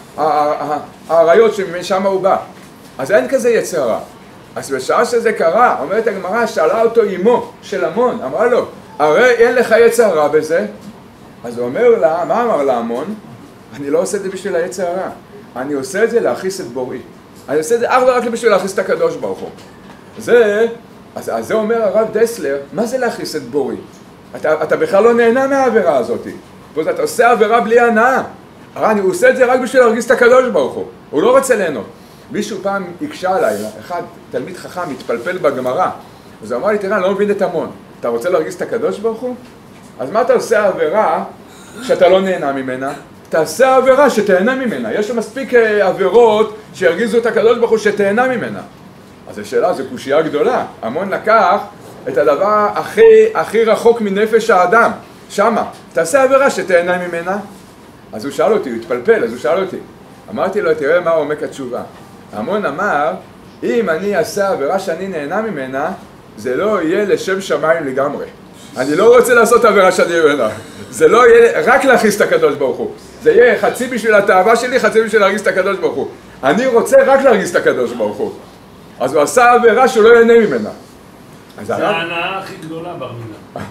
העריות שמשם הוא בא. אז אין כזה יצר רע. אז בשעה שזה קרה, אומרת הגמרא, שאלה אותו אמו של עמון, אמרה לו, הרי אין לך יצר רע בזה. אז הוא אומר לה, מה אמר לה עמון? אני לא עושה את זה בשביל היצר הרע, אני עושה את זה להכיס את בוראי. אני עושה את זה אך ורק בשביל להכיס את הקדוש ברוך הוא. זה, אז, אז זה אומר הרב דסלר, מה זה להכיס את בוראי? אתה, אתה בכלל לא נהנה מהעבירה הזאת. פה אתה עושה עבירה בלי הנאה. אני עושה את זה רק בשביל להרגיש את הקדוש ברוך הוא, הוא לא רוצה ליהנות. מישהו פעם הקשה עליי, אחד תלמיד חכם התפלפל בגמרא, אז הוא אמר לי, תראה, אני לא מבין את המון, אתה רוצה להרגיש את הקדוש ברוך הוא? אז מה אתה עושה עבירה שאתה לא נהנה ממנה? תעשה עבירה שתהנה ממנה, יש מספיק עבירות שירגיזו את הקדוש ברוך הוא שתהנה ממנה. אז השאלה, זו קושייה גדולה, המון לקח את הדבר הכי, הכי רחוק מנפש האדם, שמה, תעשה עבירה שתהנה ממנה. אז הוא שאל אותי, הוא התפלפל, אז הוא שאל אותי. אמרתי לו, תראה מה עומק התשובה. המון אמר, אם אני אעשה עבירה שאני נהנה ממנה, זה לא יהיה לשם שמיים לגמרי. אני לא רוצה לעשות עבירה שאני נהנה. זה לא יהיה רק להכניס את הקדוש ברוך הוא. זה יהיה חצי בשביל התאווה שלי, חצי בשביל להרגיש את הקדוש ברוך הוא. אני רוצה רק להרגיש את הקדוש ברוך הוא. אז הוא עשה עבירה שהוא לא ייהנה ממנה. זה ההנאה הכי גדולה ברמילה.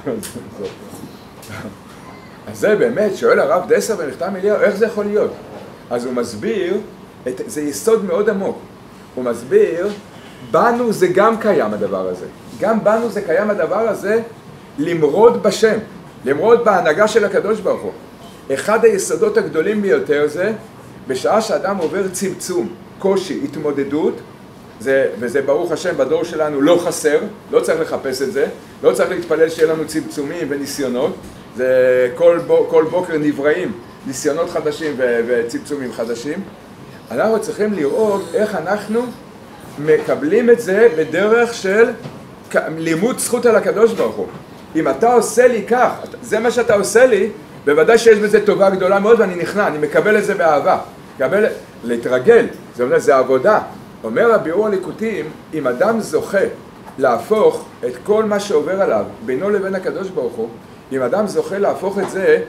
אז זה באמת, שואל הרב דסר במכתב אליהו, איך זה יכול להיות? אז הוא מסביר, את, זה יסוד מאוד עמוק. הוא מסביר, בנו זה גם קיים הדבר הזה. גם בנו זה קיים הדבר הזה, למרוד בשם, למרוד בהנהגה של הקדוש ברוך הוא. אחד היסודות הגדולים ביותר זה, בשעה שאדם עובר צמצום, קושי, התמודדות, זה, וזה ברוך השם בדור שלנו לא חסר, לא צריך לחפש את זה, לא צריך להתפלל שיהיה לנו צמצומים וניסיונות, זה כל, כל בוקר נבראים ניסיונות חדשים ו, וצמצומים חדשים. אנחנו צריכים לראות איך אנחנו מקבלים את זה בדרך של לימוד זכות על הקדוש ברוך הוא. אם אתה עושה לי כך, זה מה שאתה עושה לי, בוודאי שיש בזה טובה גדולה מאוד ואני נכנע, אני מקבל את זה באהבה. מקבל, להתרגל, זה אומר, זה עבודה. אומר הביאור הליקוטים, אם אדם זוכה להפוך את כל מה שעובר עליו בינו לבין הקדוש ברוך הוא, אם אדם זוכה להפוך את זה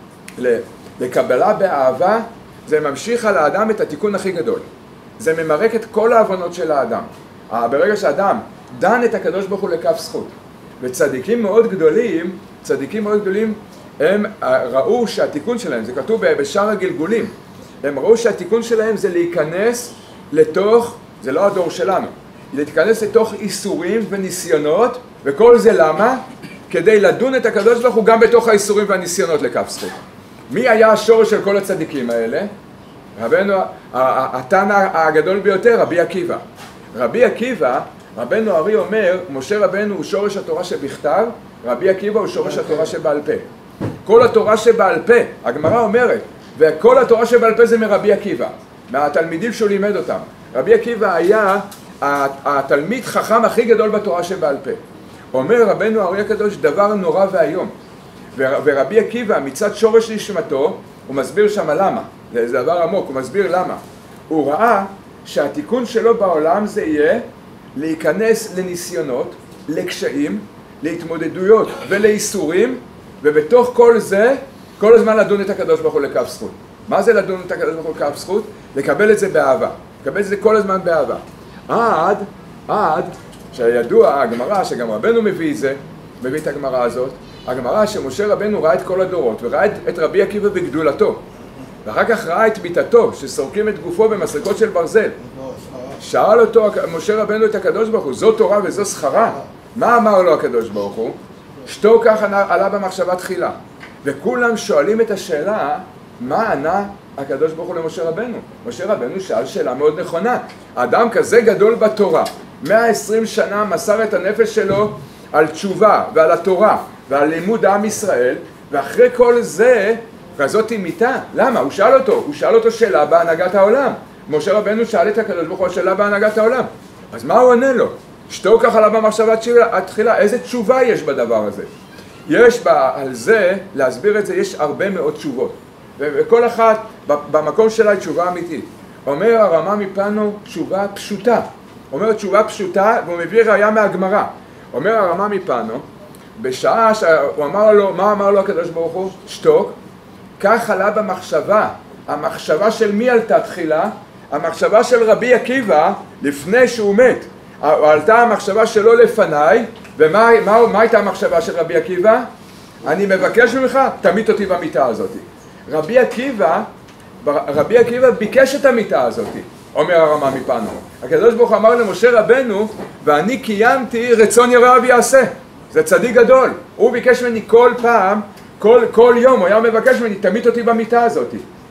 לקבלה באהבה, זה ממשיך על האדם את התיקון הכי גדול. זה ממרק את כל ההבנות של האדם. ברגע שאדם דן את הקדוש ברוך הוא לכף זכות. וצדיקים מאוד גדולים, צדיקים מאוד גדולים, הם ראו שהתיקון שלהם, זה כתוב בשאר הגלגולים, הם ראו שהתיקון שלהם זה להיכנס לתוך, זה לא הדור שלנו, להתכנס לתוך איסורים וניסיונות, וכל זה למה? כדי לדון את הקדוש ברוך הוא גם בתוך האיסורים והניסיונות לכף זכות. מי היה השורש של כל הצדיקים האלה? רבנו, התנא הגדול ביותר, רבי עקיבא. רבי עקיבא, רבנו ארי אומר, משה רבנו הוא שורש התורה שבכתב, רבי עקיבא הוא שורש התורה שבעל פה. כל התורה שבעל פה, הגמרא אומרת, וכל התורה שבעל פה זה מרבי עקיבא, מהתלמידים שהוא לימד אותם. רבי עקיבא היה התלמיד חכם הכי גדול בתורה שבעל פה. אומר רבנו ארי הקדוש דבר נורא והיום. ורבי עקיבא מצד שורש נשמתו, הוא מסביר שם למה, זה דבר עמוק, הוא מסביר למה. הוא ראה שהתיקון שלו בעולם זה יהיה להיכנס לניסיונות, לקשיים, להתמודדויות ולאיסורים, ובתוך כל זה, כל הזמן לדון את הקדוש ברוך הוא לכף זכות. מה זה לדון את הקדוש ברוך הוא לכף זכות? לקבל את זה באהבה. לקבל את זה כל הזמן באהבה. עד, עד, שידוע הגמרא, שגם רבנו מביא את זה, מביא את הגמרא הזאת, הגמרא שמשה רבנו ראה את כל הדורות, וראה את, את רבי עקיבא בגדולתו, ואחר כך ראה את מיטתו, שסורקים את גופו במסרקות של ברזל. שאל אותו משה רבנו את הקדוש ברוך הוא, זו תורה וזו שכרה. מה אמר לו הקדוש ברוך הוא? שתו כך עלה במחשבה תחילה. וכולם שואלים את השאלה, מה ענה הקדוש ברוך הוא למשה רבנו? משה רבנו שאל שאלה מאוד נכונה. האדם כזה גדול בתורה, מאה ועשרים שנה מסר את הנפש שלו על תשובה ועל התורה ועל לימוד עם ישראל, ואחרי כל זה, כזאת מיתה. למה? הוא שאל אותו, הוא שאל אותו שאלה בהנהגת העולם. משה רבנו שאל את הקדוש ברוך הוא שאלה בהנהגת העולם. אז מה הוא עונה לו? שתו כך עלה במחשבה התחילה, איזה תשובה יש בדבר הזה? יש בה, על זה, להסביר את זה, יש הרבה מאוד תשובות. וכל אחת במקום שלה היא תשובה אמיתית. אומר הרמ"א מפנו תשובה פשוטה. אומר תשובה פשוטה, והוא מביא ראיה מהגמרא. אומר הרמ"א מפנו, בשעה שהוא אמר לו, מה אמר לו הקדוש ברוך הוא? שתוק. כך עלה במחשבה. המחשבה של מי עלתה תחילה? המחשבה של רבי עקיבא לפני שהוא מת. עלתה המחשבה שלו לפניי, ומה מה, מה הייתה המחשבה של רבי עקיבא? אני מבקש ממך, תמית אותי במיטה הזאת. רבי עקיבא, רבי עקיבא ביקש את המיטה הזאת, אומר הרמ"א מפנו. הקדוש ברוך הוא אמר למשה רבנו, ואני קיימתי רצון יראיו יעשה. זה צדיק גדול. הוא ביקש ממני כל פעם, כל, כל יום, הוא היה מבקש ממני, תמית אותי במיטה הזאת.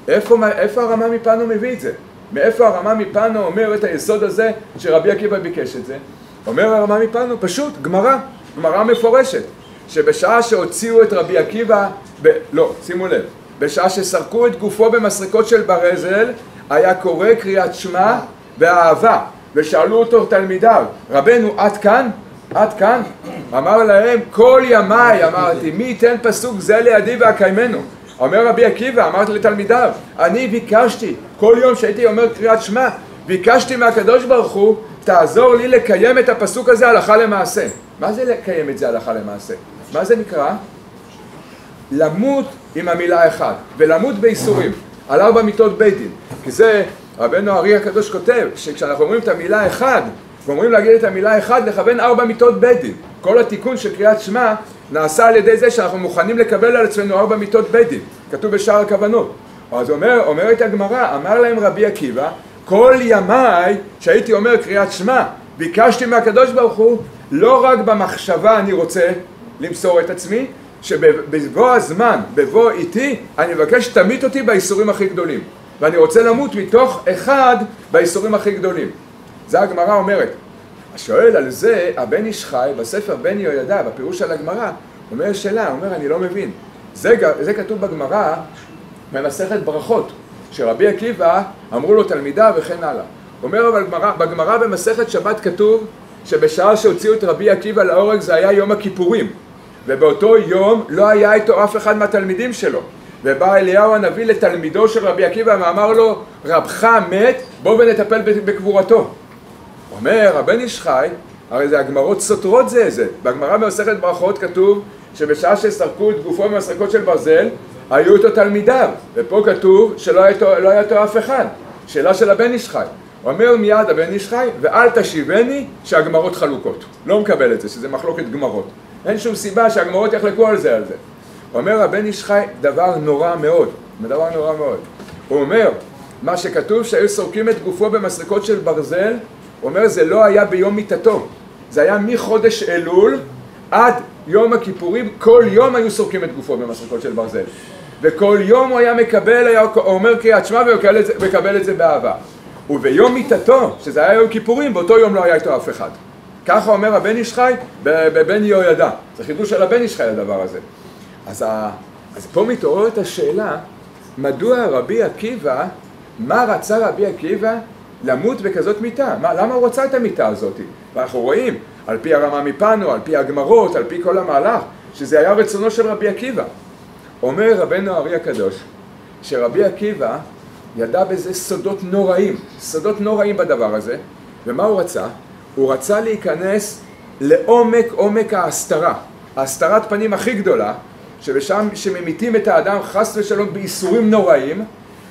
איפה, איפה הרמה מפנו מביא את זה? מאיפה הרמה מפנו אומר את היסוד הזה שרבי עקיבא ביקש את זה? אומר הרמה מפנו, פשוט, גמרא, גמרא מפורשת, שבשעה שהוציאו את רבי עקיבא, ב... לא, שימו לב, בשעה שסרקו את גופו במסרקות של ברזל, היה קורא קריאת שמע באהבה, ושאלו אותו תלמידיו, רבנו, עד כאן? עד כאן? אמר להם, כל ימיי, אמרתי, מי ייתן פסוק זה לידי ואקיימנו? אומר רבי עקיבא, אמרתי לתלמידיו, אני ביקשתי, כל יום שהייתי אומר קריאת שמע, ביקשתי מהקדוש ברוך הוא, תעזור לי לקיים את הפסוק הזה הלכה למעשה. מה זה לקיים את זה הלכה למעשה? מה זה נקרא? למות עם המילה אחד, ולמות באיסורים, על ארבע מיתות בית דין. כי זה, רבנו הארי הקדוש כותב, שכשאנחנו אומרים את המילה אחד, ואומרים להגיד את המילה אחד, לכוון ארבע מיתות בית דין. כל התיקון של קריאת שמע נעשה על ידי זה שאנחנו מוכנים לקבל על עצמנו ארבע מיתות בית דין. כתוב בשאר הכוונות. אז אומר, אומרת הגמרא, אמר להם רבי עקיבא, כל ימיי שהייתי אומר קריאת שמע, ביקשתי מהקדוש ברוך הוא, לא רק במחשבה אני רוצה למסור את עצמי, שבבוא הזמן, בבוא איתי, אני מבקש תמית אותי באיסורים הכי גדולים. ואני רוצה למות מתוך אחד באיסורים הכי גדולים. זה הגמרא אומרת. השואל על זה, הבן איש חי, בספר בן יהוידע, בפירוש על הגמרא, אומר שאלה, אומר אני לא מבין. זה, זה כתוב בגמרא, במסכת ברכות, שרבי עקיבא אמרו לו תלמידיו וכן הלאה. אומר אבל בגמרא, בגמרא במסכת שבת כתוב, שבשעה שהוציאו את רבי עקיבא להורג זה היה יום הכיפורים. ובאותו יום לא היה איתו אף אחד מהתלמידים שלו. ובא אליהו הנביא לתלמידו של רבי עקיבא ואמר לו, רבך מת, בוא ונטפל בקבורתו. אומר, הבן איש חי, הרי זה הגמרות סותרות זה זה. בגמרא במסכת ברכות כתוב שבשעה שסרקו את גופו במסרקות של ברזל, היו איתו תלמידיו. ופה כתוב שלא היה איתו, לא היה איתו אף אחד. שאלה של הבן איש חי. אומר מיד הבן איש חי, ואל תשיבני שהגמרות חלוקות. לא מקבל את זה, שזה מחלוקת גמרות. אין שום סיבה שהגמרות יחלקו על זה על זה. אומר הבן איש חי דבר נורא מאוד, דבר נורא מאוד. הוא אומר, מה שכתוב שהיו סורקים את גופו במסרקות של ברזל, הוא אומר זה לא היה ביום מיתתו. זה היה מחודש אלול עד יום הכיפורים, כל יום היו סורקים את גופו במסרקות של ברזל. וכל יום הוא היה מקבל, היה אומר קריאת שמע ומקבל את זה באהבה. וביום מיתתו, שזה היה יום כיפורים, באותו יום לא היה איתו אף אחד. ככה אומר הבן איש חי בבן יהוידע. זה חידוש של הבן איש חי הדבר הזה. אז, ה... אז פה מתעוררת השאלה, מדוע רבי עקיבא, מה רצה רבי עקיבא למות בכזאת מיתה? מה, למה הוא רצה את המיתה הזאת? ואנחנו רואים, על פי הרמה מפנו, על פי הגמרות, על פי כל המהלך, שזה היה רצונו של רבי עקיבא. אומר רבנו הארי הקדוש, שרבי עקיבא ידע בזה סודות נוראים, סודות נוראים בדבר הזה, ומה הוא רצה? הוא רצה להיכנס לעומק עומק ההסתרה, ההסתרת פנים הכי גדולה, שבשם שממיתים את האדם חס ושלום באיסורים נוראים,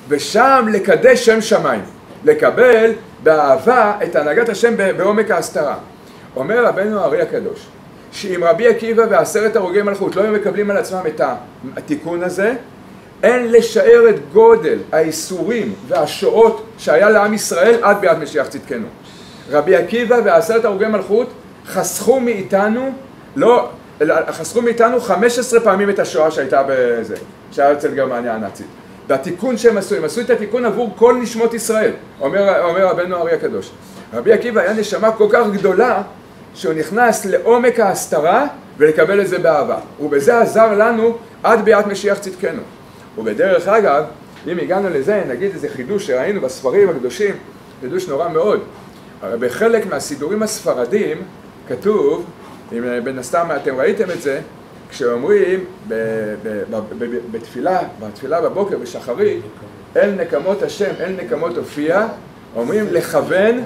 ושם לקדש שם שמיים, לקבל באהבה את הנהגת השם בעומק ההסתרה. אומר רבנו הארי הקדוש, שאם רבי עקיבא ועשרת הרוגי מלכות לא היו מקבלים על עצמם את התיקון הזה, אין לשער את גודל האיסורים והשואות שהיה לעם ישראל עד ביאת משיח צדקנו. רבי עקיבא ועשרת הרוגי מלכות חסכו מאיתנו, לא, חסכו מאיתנו חמש עשרה פעמים את השואה שהייתה בזה, שהיה אצל גרמניה הנאצית. והתיקון שהם עשו, הם עשו את התיקון עבור כל נשמות ישראל, אומר, אומר רבנו הארי הקדוש. רבי עקיבא היה נשמה כל כך גדולה, שהוא נכנס לעומק ההסתרה ולקבל את זה באהבה. ובזה עזר לנו עד ביאת משיח צדקנו. ובדרך אגב, אם הגענו לזה, נגיד איזה חידוש שראינו בספרים הקדושים, חידוש נורא מאוד. הרי בחלק מהסידורים הספרדים כתוב, אם בין הסתם אתם ראיתם את זה, כשאומרים ב- ב- ב- ב- בתפילה, בתפילה בבוקר, בשחרי, אל נקמות השם, אל נקמות הופיע, אומרים לכוון,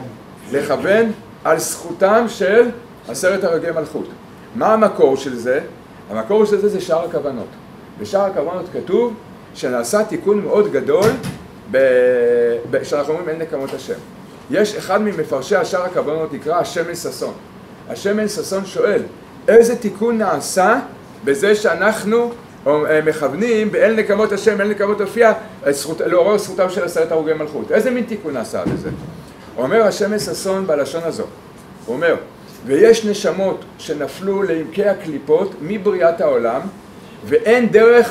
לכוון על זכותם של עשרת הרוגי מלכות. מה המקור של זה? המקור של זה זה שער הכוונות. בשער הכוונות כתוב שנעשה תיקון מאוד גדול ב... ב... שאנחנו אומרים אל נקמות השם. יש אחד ממפרשי השער הכוונות נקרא השמן ששון. השמן ששון שואל, איזה תיקון נעשה בזה שאנחנו מכוונים באל נקמות השם, אל נקמות הופיע, זכות... לעורר זכותם של עשרת הרוגי מלכות. איזה מין תיקון נעשה בזה? אומר השמן ששון בלשון הזו, הוא אומר, ויש נשמות שנפלו לעמקי הקליפות מבריאת העולם, ואין דרך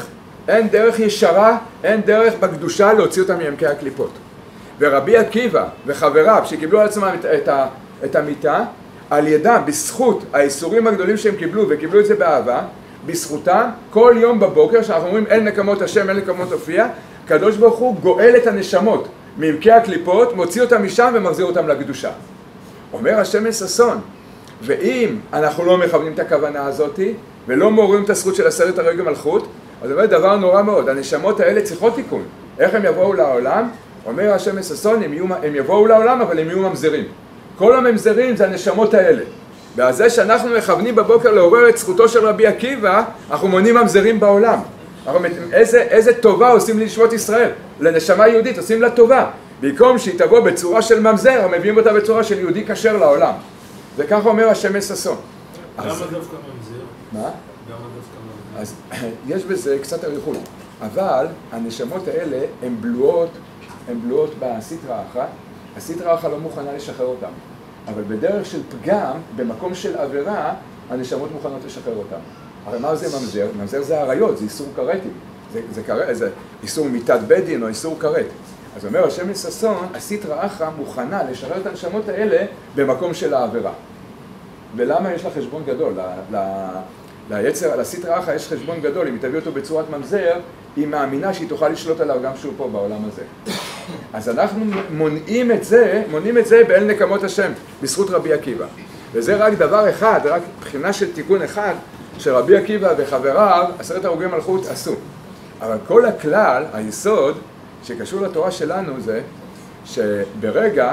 אין דרך ישרה, אין דרך בקדושה להוציא אותם מעמקי הקליפות. ורבי עקיבא וחבריו שקיבלו על עצמם את, את, את המיטה, על ידם, בזכות האיסורים הגדולים שהם קיבלו, וקיבלו את זה באהבה, בזכותם, כל יום בבוקר, שאנחנו אומרים אל נקמות השם, אל נקמות הופיע, הקדוש ברוך הוא גואל את הנשמות מעמקי הקליפות, מוציא אותם משם ומחזיר אותם לקדושה. אומר השמן ששון, ואם אנחנו לא מכוונים את הכוונה הזאת, ולא מעוררים את הזכות של עשרת הרגל מלכות, אז זה אומר דבר נורא מאוד, הנשמות האלה צריכות תיקון. איך הם יבואו לעולם? אומר השמן ששון, הם, הם יבואו לעולם, אבל הם יהיו ממזרים. כל הממזרים זה הנשמות האלה. ועל זה שאנחנו מכוונים בבוקר לעורר את זכותו של רבי עקיבא, אנחנו מונים ממזרים בעולם. אנחנו, איזה, איזה טובה עושים לנשמות ישראל? לנשמה יהודית עושים לה טובה. במקום שהיא תבוא בצורה של ממזר, הם מביאים אותה בצורה של יהודי כשר לעולם. וככה אומר השמן ששון. למה דווקא ממזר? מה? למה דווקא ממזר? אז יש בזה קצת אריכות. אבל הנשמות האלה הן בלועות, הן בלועות בסטרא אחרא. הסטרא אחרא לא מוכנה לשחרר אותן. אבל בדרך של פגם, במקום של עבירה, הנשמות מוכנות לשחרר אותן. הרי מה זה ממזר? ממזר זה עריות, זה איסור כרתי. זה, זה, זה, זה איסור מיתת בית דין או איסור כרת. אז אומר השמן ששון, הסטרא אחרא מוכנה לשחרר את הנשמות האלה במקום של העבירה. ולמה יש לה חשבון גדול? ל, ל, ליצר, לסטרא אחרא יש חשבון גדול, אם היא תביא אותו בצורת ממזר, היא מאמינה שהיא תוכל לשלוט עליו גם שהוא פה בעולם הזה. אז אנחנו מונעים את זה, מונעים את זה באל נקמות השם, בזכות רבי עקיבא. וזה רק דבר אחד, רק בחינה של תיקון אחד, שרבי עקיבא וחבריו, עשרת הרוגי מלכות, עשו. אבל כל הכלל, היסוד, שקשור לתורה שלנו זה, שברגע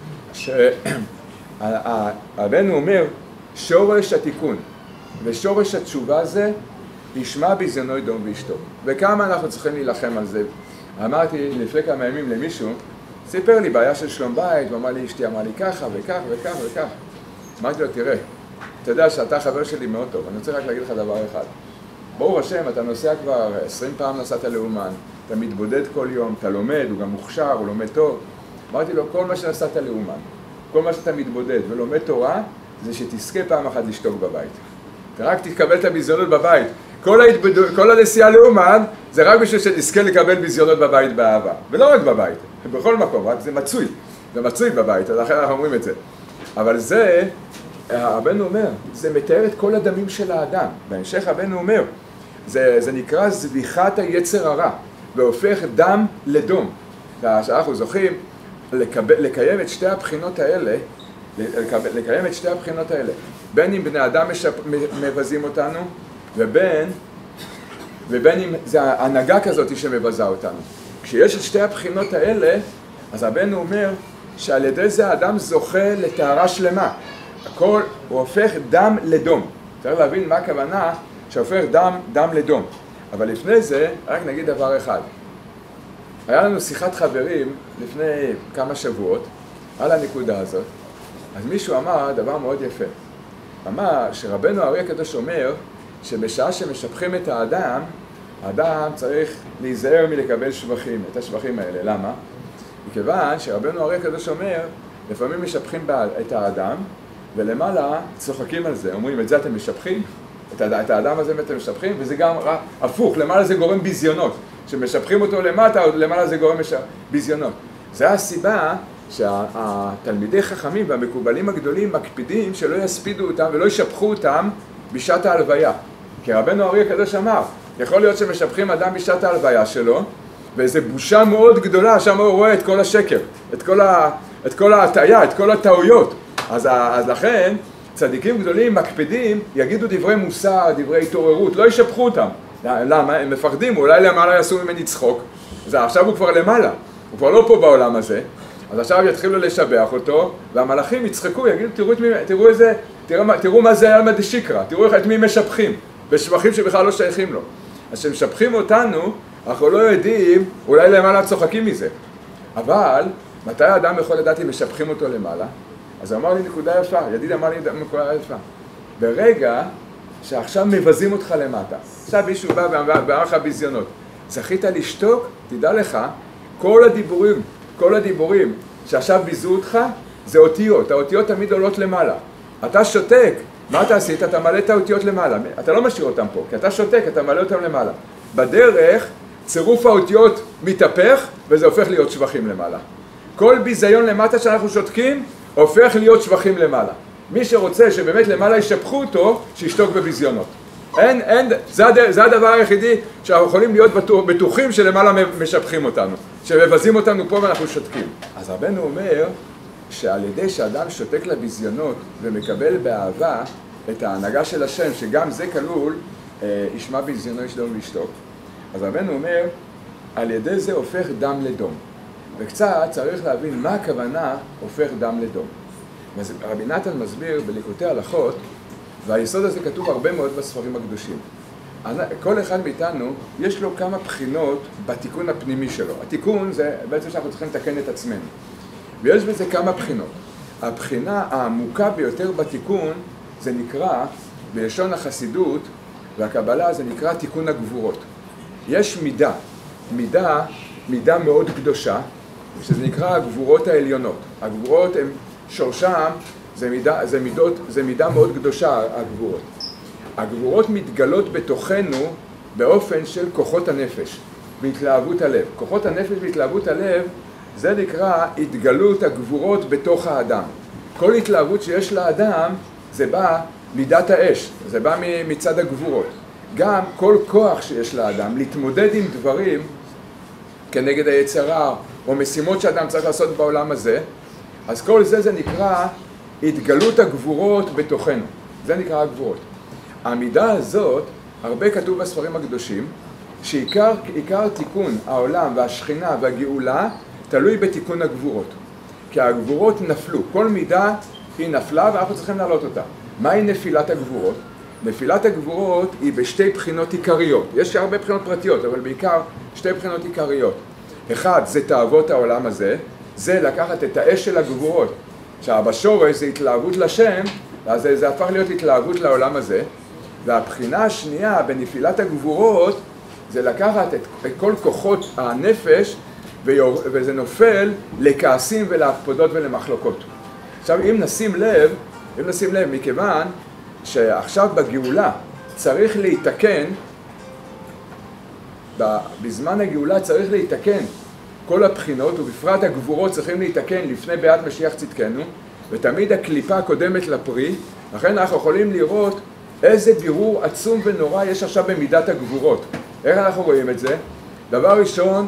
שהרבנו אומר, שורש התיקון ושורש התשובה זה, ישמע ביזיונו ידום וישתוק. וכמה אנחנו צריכים להילחם על זה. אמרתי לפני כמה ימים למישהו, סיפר לי בעיה של שלום בית, ואמר לי, אשתי אמר לי ככה וכך וכך וכך. אמרתי לו, תראה, אתה יודע שאתה חבר שלי מאוד טוב, אני רוצה רק להגיד לך דבר אחד. ברוך השם, אתה נוסע כבר עשרים פעם נסעת לאומן, אתה מתבודד כל יום, אתה לומד, הוא גם מוכשר, הוא לומד טוב. אמרתי לו, כל מה שנסעת לאומן, כל מה שאתה מתבודד ולומד תורה, זה שתזכה פעם אחת לשתוק בבית. אתה רק תקבל את הביזיונות בבית. כל, ההתבד... כל הנסיעה לאומן זה רק בשביל שתזכה לקבל ביזיונות בבית באהבה. ולא רק בבית, בכל מקום, רק זה מצוי. זה מצוי בבית, אז לכן אנחנו אומרים את זה. אבל זה, הרבנו אומר, זה מתאר את כל הדמים של האדם. בהמשך הרבנו אומר, זה, זה נקרא זביחת היצר הרע, והופך דם לדום. אנחנו זוכים לקבל, לקיים את שתי הבחינות האלה, לקבל, לקיים את שתי הבחינות האלה. בין אם בני אדם משפ... מבזים אותנו, ובין, ובין אם זה ההנהגה כזאת שמבזה אותנו. כשיש את שתי הבחינות האלה, אז רבנו אומר שעל ידי זה האדם זוכה לטהרה שלמה. הכל, הוא הופך דם לדום. צריך להבין מה הכוונה שהופך דם, דם לדום. אבל לפני זה, רק נגיד דבר אחד. היה לנו שיחת חברים לפני כמה שבועות על הנקודה הזאת, אז מישהו אמר דבר מאוד יפה. אמר שרבנו הארי הקדוש אומר שבשעה שמשבחים את האדם, האדם צריך להיזהר מלקבל שבחים, את השבחים האלה. למה? מכיוון שרבנו הארי הקדוש אומר, לפעמים משבחים את האדם, ולמעלה צוחקים על זה. אומרים, את זה אתם משבחים? את האדם הזה אתם משבחים? וזה גם הפוך, למעלה זה גורם ביזיונות. שמשבחים אותו למטה, למעלה זה גורם ביזיונות. זה הסיבה שהתלמידי חכמים והמקובלים הגדולים מקפידים שלא יספידו אותם ולא ישבחו אותם בשעת ההלוויה. כי רבנו הארי הקדוש אמר, יכול להיות שמשבחים אדם בשעת ההלוויה שלו, וזו בושה מאוד גדולה, שם הוא רואה את כל השקר, את כל, ה, את כל ההטעיה, את כל הטעויות. אז, אז לכן, צדיקים גדולים מקפידים, יגידו דברי מוסר, דברי התעוררות, לא ישבחו אותם. למה? הם מפחדים, אולי למעלה יעשו ממני צחוק. אז עכשיו הוא כבר למעלה, הוא כבר לא פה בעולם הזה. אז עכשיו יתחילו לשבח אותו, והמלאכים יצחקו, יגידו, תראו, את מי, תראו, איזה, תראו, תראו מה זה אלמא דשיקרא, תראו את מי משבחים, ושבחים שבכלל לא שייכים לו. אז כשמשבחים אותנו, אנחנו לא יודעים, אולי למעלה צוחקים מזה. אבל, מתי האדם יכול לדעת אם משבחים אותו למעלה? אז הוא אמר לי נקודה יפה, ידיד אמר לי נקודה יפה. ברגע שעכשיו מבזים אותך למטה, עכשיו מישהו בא ואמר לך ביזיונות, זכית לשתוק, תדע לך, כל הדיבורים, כל הדיבורים שעכשיו ביזו אותך, זה אותיות, האותיות תמיד עולות למעלה. אתה שותק, מה אתה עשית? אתה מעלה את האותיות למעלה, אתה לא משאיר אותם פה, כי אתה שותק, אתה מעלה אותם למעלה. בדרך צירוף האותיות מתהפך וזה הופך להיות שבחים למעלה. כל ביזיון למטה שאנחנו שותקים הופך להיות שבחים למעלה. מי שרוצה שבאמת למעלה ישפחו אותו, שישתוק בביזיונות. אין, אין, זה, הד, זה הדבר היחידי שאנחנו יכולים להיות בטוח, בטוחים שלמעלה משפחים אותנו, שמבזים אותנו פה ואנחנו שותקים. אז רבנו אומר שעל ידי שאדם שותק לביזיונות ומקבל באהבה את ההנהגה של השם, שגם זה כלול, אה, ישמע ביזיונו ישדום וישתוק. אז רבנו אומר, על ידי זה הופך דם לדום. וקצת צריך להבין מה הכוונה הופך דם לדום. רבי נתן מסביר בליקוטי הלכות, והיסוד הזה כתוב הרבה מאוד בספרים הקדושים. כל אחד מאיתנו יש לו כמה בחינות בתיקון הפנימי שלו. התיקון זה בעצם שאנחנו צריכים לתקן את עצמנו. ויש בזה כמה בחינות. הבחינה העמוקה ביותר בתיקון זה נקרא, בלשון החסידות והקבלה זה נקרא תיקון הגבורות. יש מידה, מידה, מידה מאוד קדושה, שזה נקרא הגבורות העליונות. הגבורות הן שורשם, זה מידה, זה מידות, זה מידה מאוד קדושה, הגבורות. הגבורות מתגלות בתוכנו באופן של כוחות הנפש, בהתלהבות הלב. כוחות הנפש והתלהבות הלב, זה נקרא התגלות הגבורות בתוך האדם. כל התלהבות שיש לאדם, זה בא מידת האש, זה בא מצד הגבורות. גם כל כוח שיש לאדם להתמודד עם דברים כנגד היצרה, או משימות שאדם צריך לעשות בעולם הזה, אז כל זה זה נקרא התגלות הגבורות בתוכנו. זה נקרא הגבורות. המידה הזאת, הרבה כתוב בספרים הקדושים, שעיקר עיקר תיקון העולם והשכינה והגאולה תלוי בתיקון הגבורות. כי הגבורות נפלו. כל מידה היא נפלה ואנחנו צריכים להעלות אותה. מהי נפילת הגבורות? נפילת הגבורות היא בשתי בחינות עיקריות. יש הרבה בחינות פרטיות, אבל בעיקר שתי בחינות עיקריות. אחד, זה תאוות העולם הזה, זה לקחת את האש של הגבורות. עכשיו, בשורש זה התלהבות לשם, אז זה, זה הפך להיות התלהבות לעולם הזה. והבחינה השנייה בנפילת הגבורות, זה לקחת את, את כל כוחות הנפש, ויור, וזה נופל לכעסים ולהקפדות ולמחלוקות. עכשיו, אם נשים לב, אם נשים לב, מכיוון שעכשיו בגאולה צריך להתקן, בזמן הגאולה צריך להתקן כל הבחינות, ובפרט הגבורות צריכים להתקן לפני ביאת משיח צדקנו, ותמיד הקליפה קודמת לפרי, לכן אנחנו יכולים לראות איזה בירור עצום ונורא יש עכשיו במידת הגבורות. איך אנחנו רואים את זה? דבר ראשון,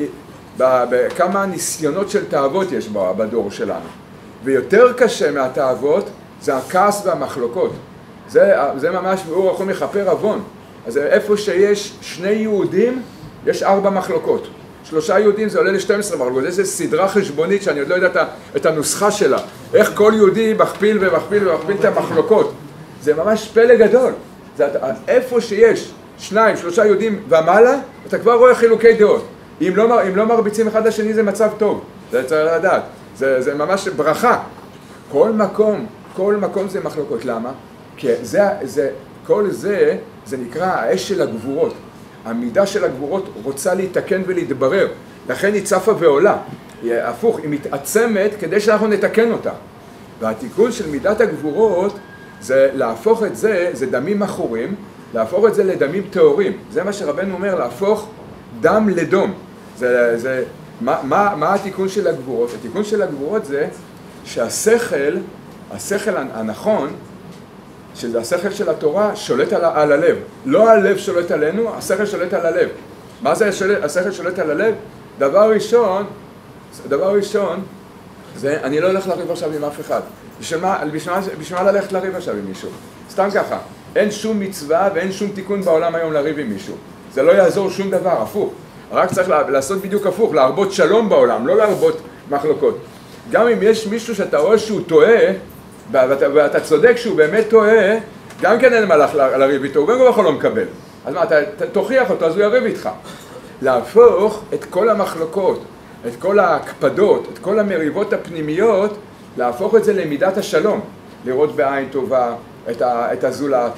בכמה ניסיונות של תאוות יש בדור שלנו. ויותר קשה מהתאוות זה הכעס והמחלוקות. זה, זה ממש ביאור יכול מכפר עוון. אז איפה שיש שני יהודים, יש ארבע מחלוקות. שלושה יהודים זה עולה ל-שתים עשרה מחלוקות. זה סדרה חשבונית שאני עוד לא יודע את הנוסחה שלה. איך כל יהודי מכפיל ומכפיל ומכפיל את המחלוקות. זה ממש פלא גדול. זה, איפה שיש שניים, שלושה יהודים ומעלה, אתה כבר רואה חילוקי דעות. אם לא, אם לא מרביצים אחד לשני זה מצב טוב. זה צריך לדעת. זה, זה ממש ברכה. כל מקום, כל מקום זה מחלוקות. למה? כי זה, זה, כל זה, זה נקרא האש של הגבורות. המידה של הגבורות רוצה להתקן ולהתברר. לכן היא צפה ועולה. היא הפוך, היא מתעצמת כדי שאנחנו נתקן אותה. והתיקון של מידת הגבורות זה להפוך את זה, זה דמים אחורים, להפוך את זה לדמים טהורים. זה מה שרבנו אומר, להפוך דם לדום. זה, זה, מה, מה, מה התיקון של הגבורות? התיקון של הגבורות זה שהשכל, השכל הנכון, שזה השכל של התורה, שולט על, על הלב. לא הלב שולט עלינו, השכל שולט על הלב. מה זה השכל, השכל שולט על הלב? דבר ראשון, דבר ראשון, זה, אני לא הולך לריב עכשיו עם אף אחד. בשביל מה, בשביל מה, בשביל מה ללכת לריב עכשיו עם מישהו? סתם ככה. אין שום מצווה ואין שום תיקון בעולם היום לריב עם מישהו. זה לא יעזור שום דבר, הפוך. רק צריך לעשות בדיוק הפוך, להרבות שלום בעולם, לא להרבות מחלוקות. גם אם יש מישהו שאתה רואה שהוא טועה, ואתה, ואתה צודק שהוא באמת טועה, גם כן אין מה לריב איתו, הוא גם יכול לא מקבל. אז מה, אתה, אתה תוכיח אותו, אז הוא יריב איתך. להפוך את כל המחלוקות, את כל ההקפדות, את כל המריבות הפנימיות, להפוך את זה למידת השלום, לראות בעין טובה את, ה, את הזולת.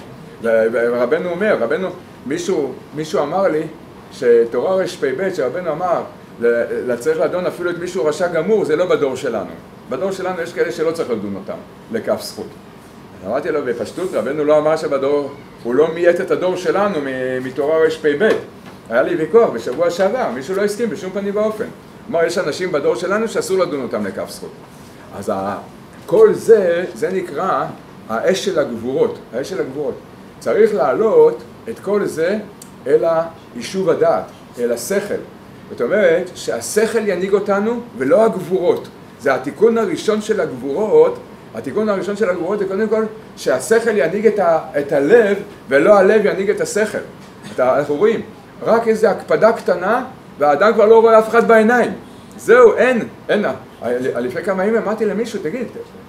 ורבנו אומר, רבנו, מישהו, מישהו אמר לי, שתורה רשפ"ב, שרבנו אמר, צריך לדון אפילו את מישהו רשע גמור, זה לא בדור שלנו. בדור שלנו יש כאלה שלא צריך לדון אותם, לכף זכות. אמרתי לו בפשטות, רבנו לא אמר שבדור, הוא לא מייט את הדור שלנו מתורה רשפ"ב. היה לי ויכוח בשבוע שעבר, מישהו לא הסכים בשום פנים ואופן. כלומר, יש אנשים בדור שלנו שאסור לדון אותם לכף זכות. אז כל זה, זה נקרא האש של הגבורות, האש של הגבורות. צריך להעלות את כל זה אל היישוב הדעת, אל השכל. זאת אומרת שהשכל ינהיג אותנו ולא הגבורות. זה התיקון הראשון של הגבורות, התיקון הראשון של הגבורות זה קודם כל שהשכל ינהיג את, ה, את הלב ולא הלב ינהיג את השכל. אתה, אנחנו רואים, רק איזו הקפדה קטנה והאדם כבר לא רואה אף אחד בעיניים. זהו, אין, אין. לפני כמה ימים אמרתי למישהו, תגיד,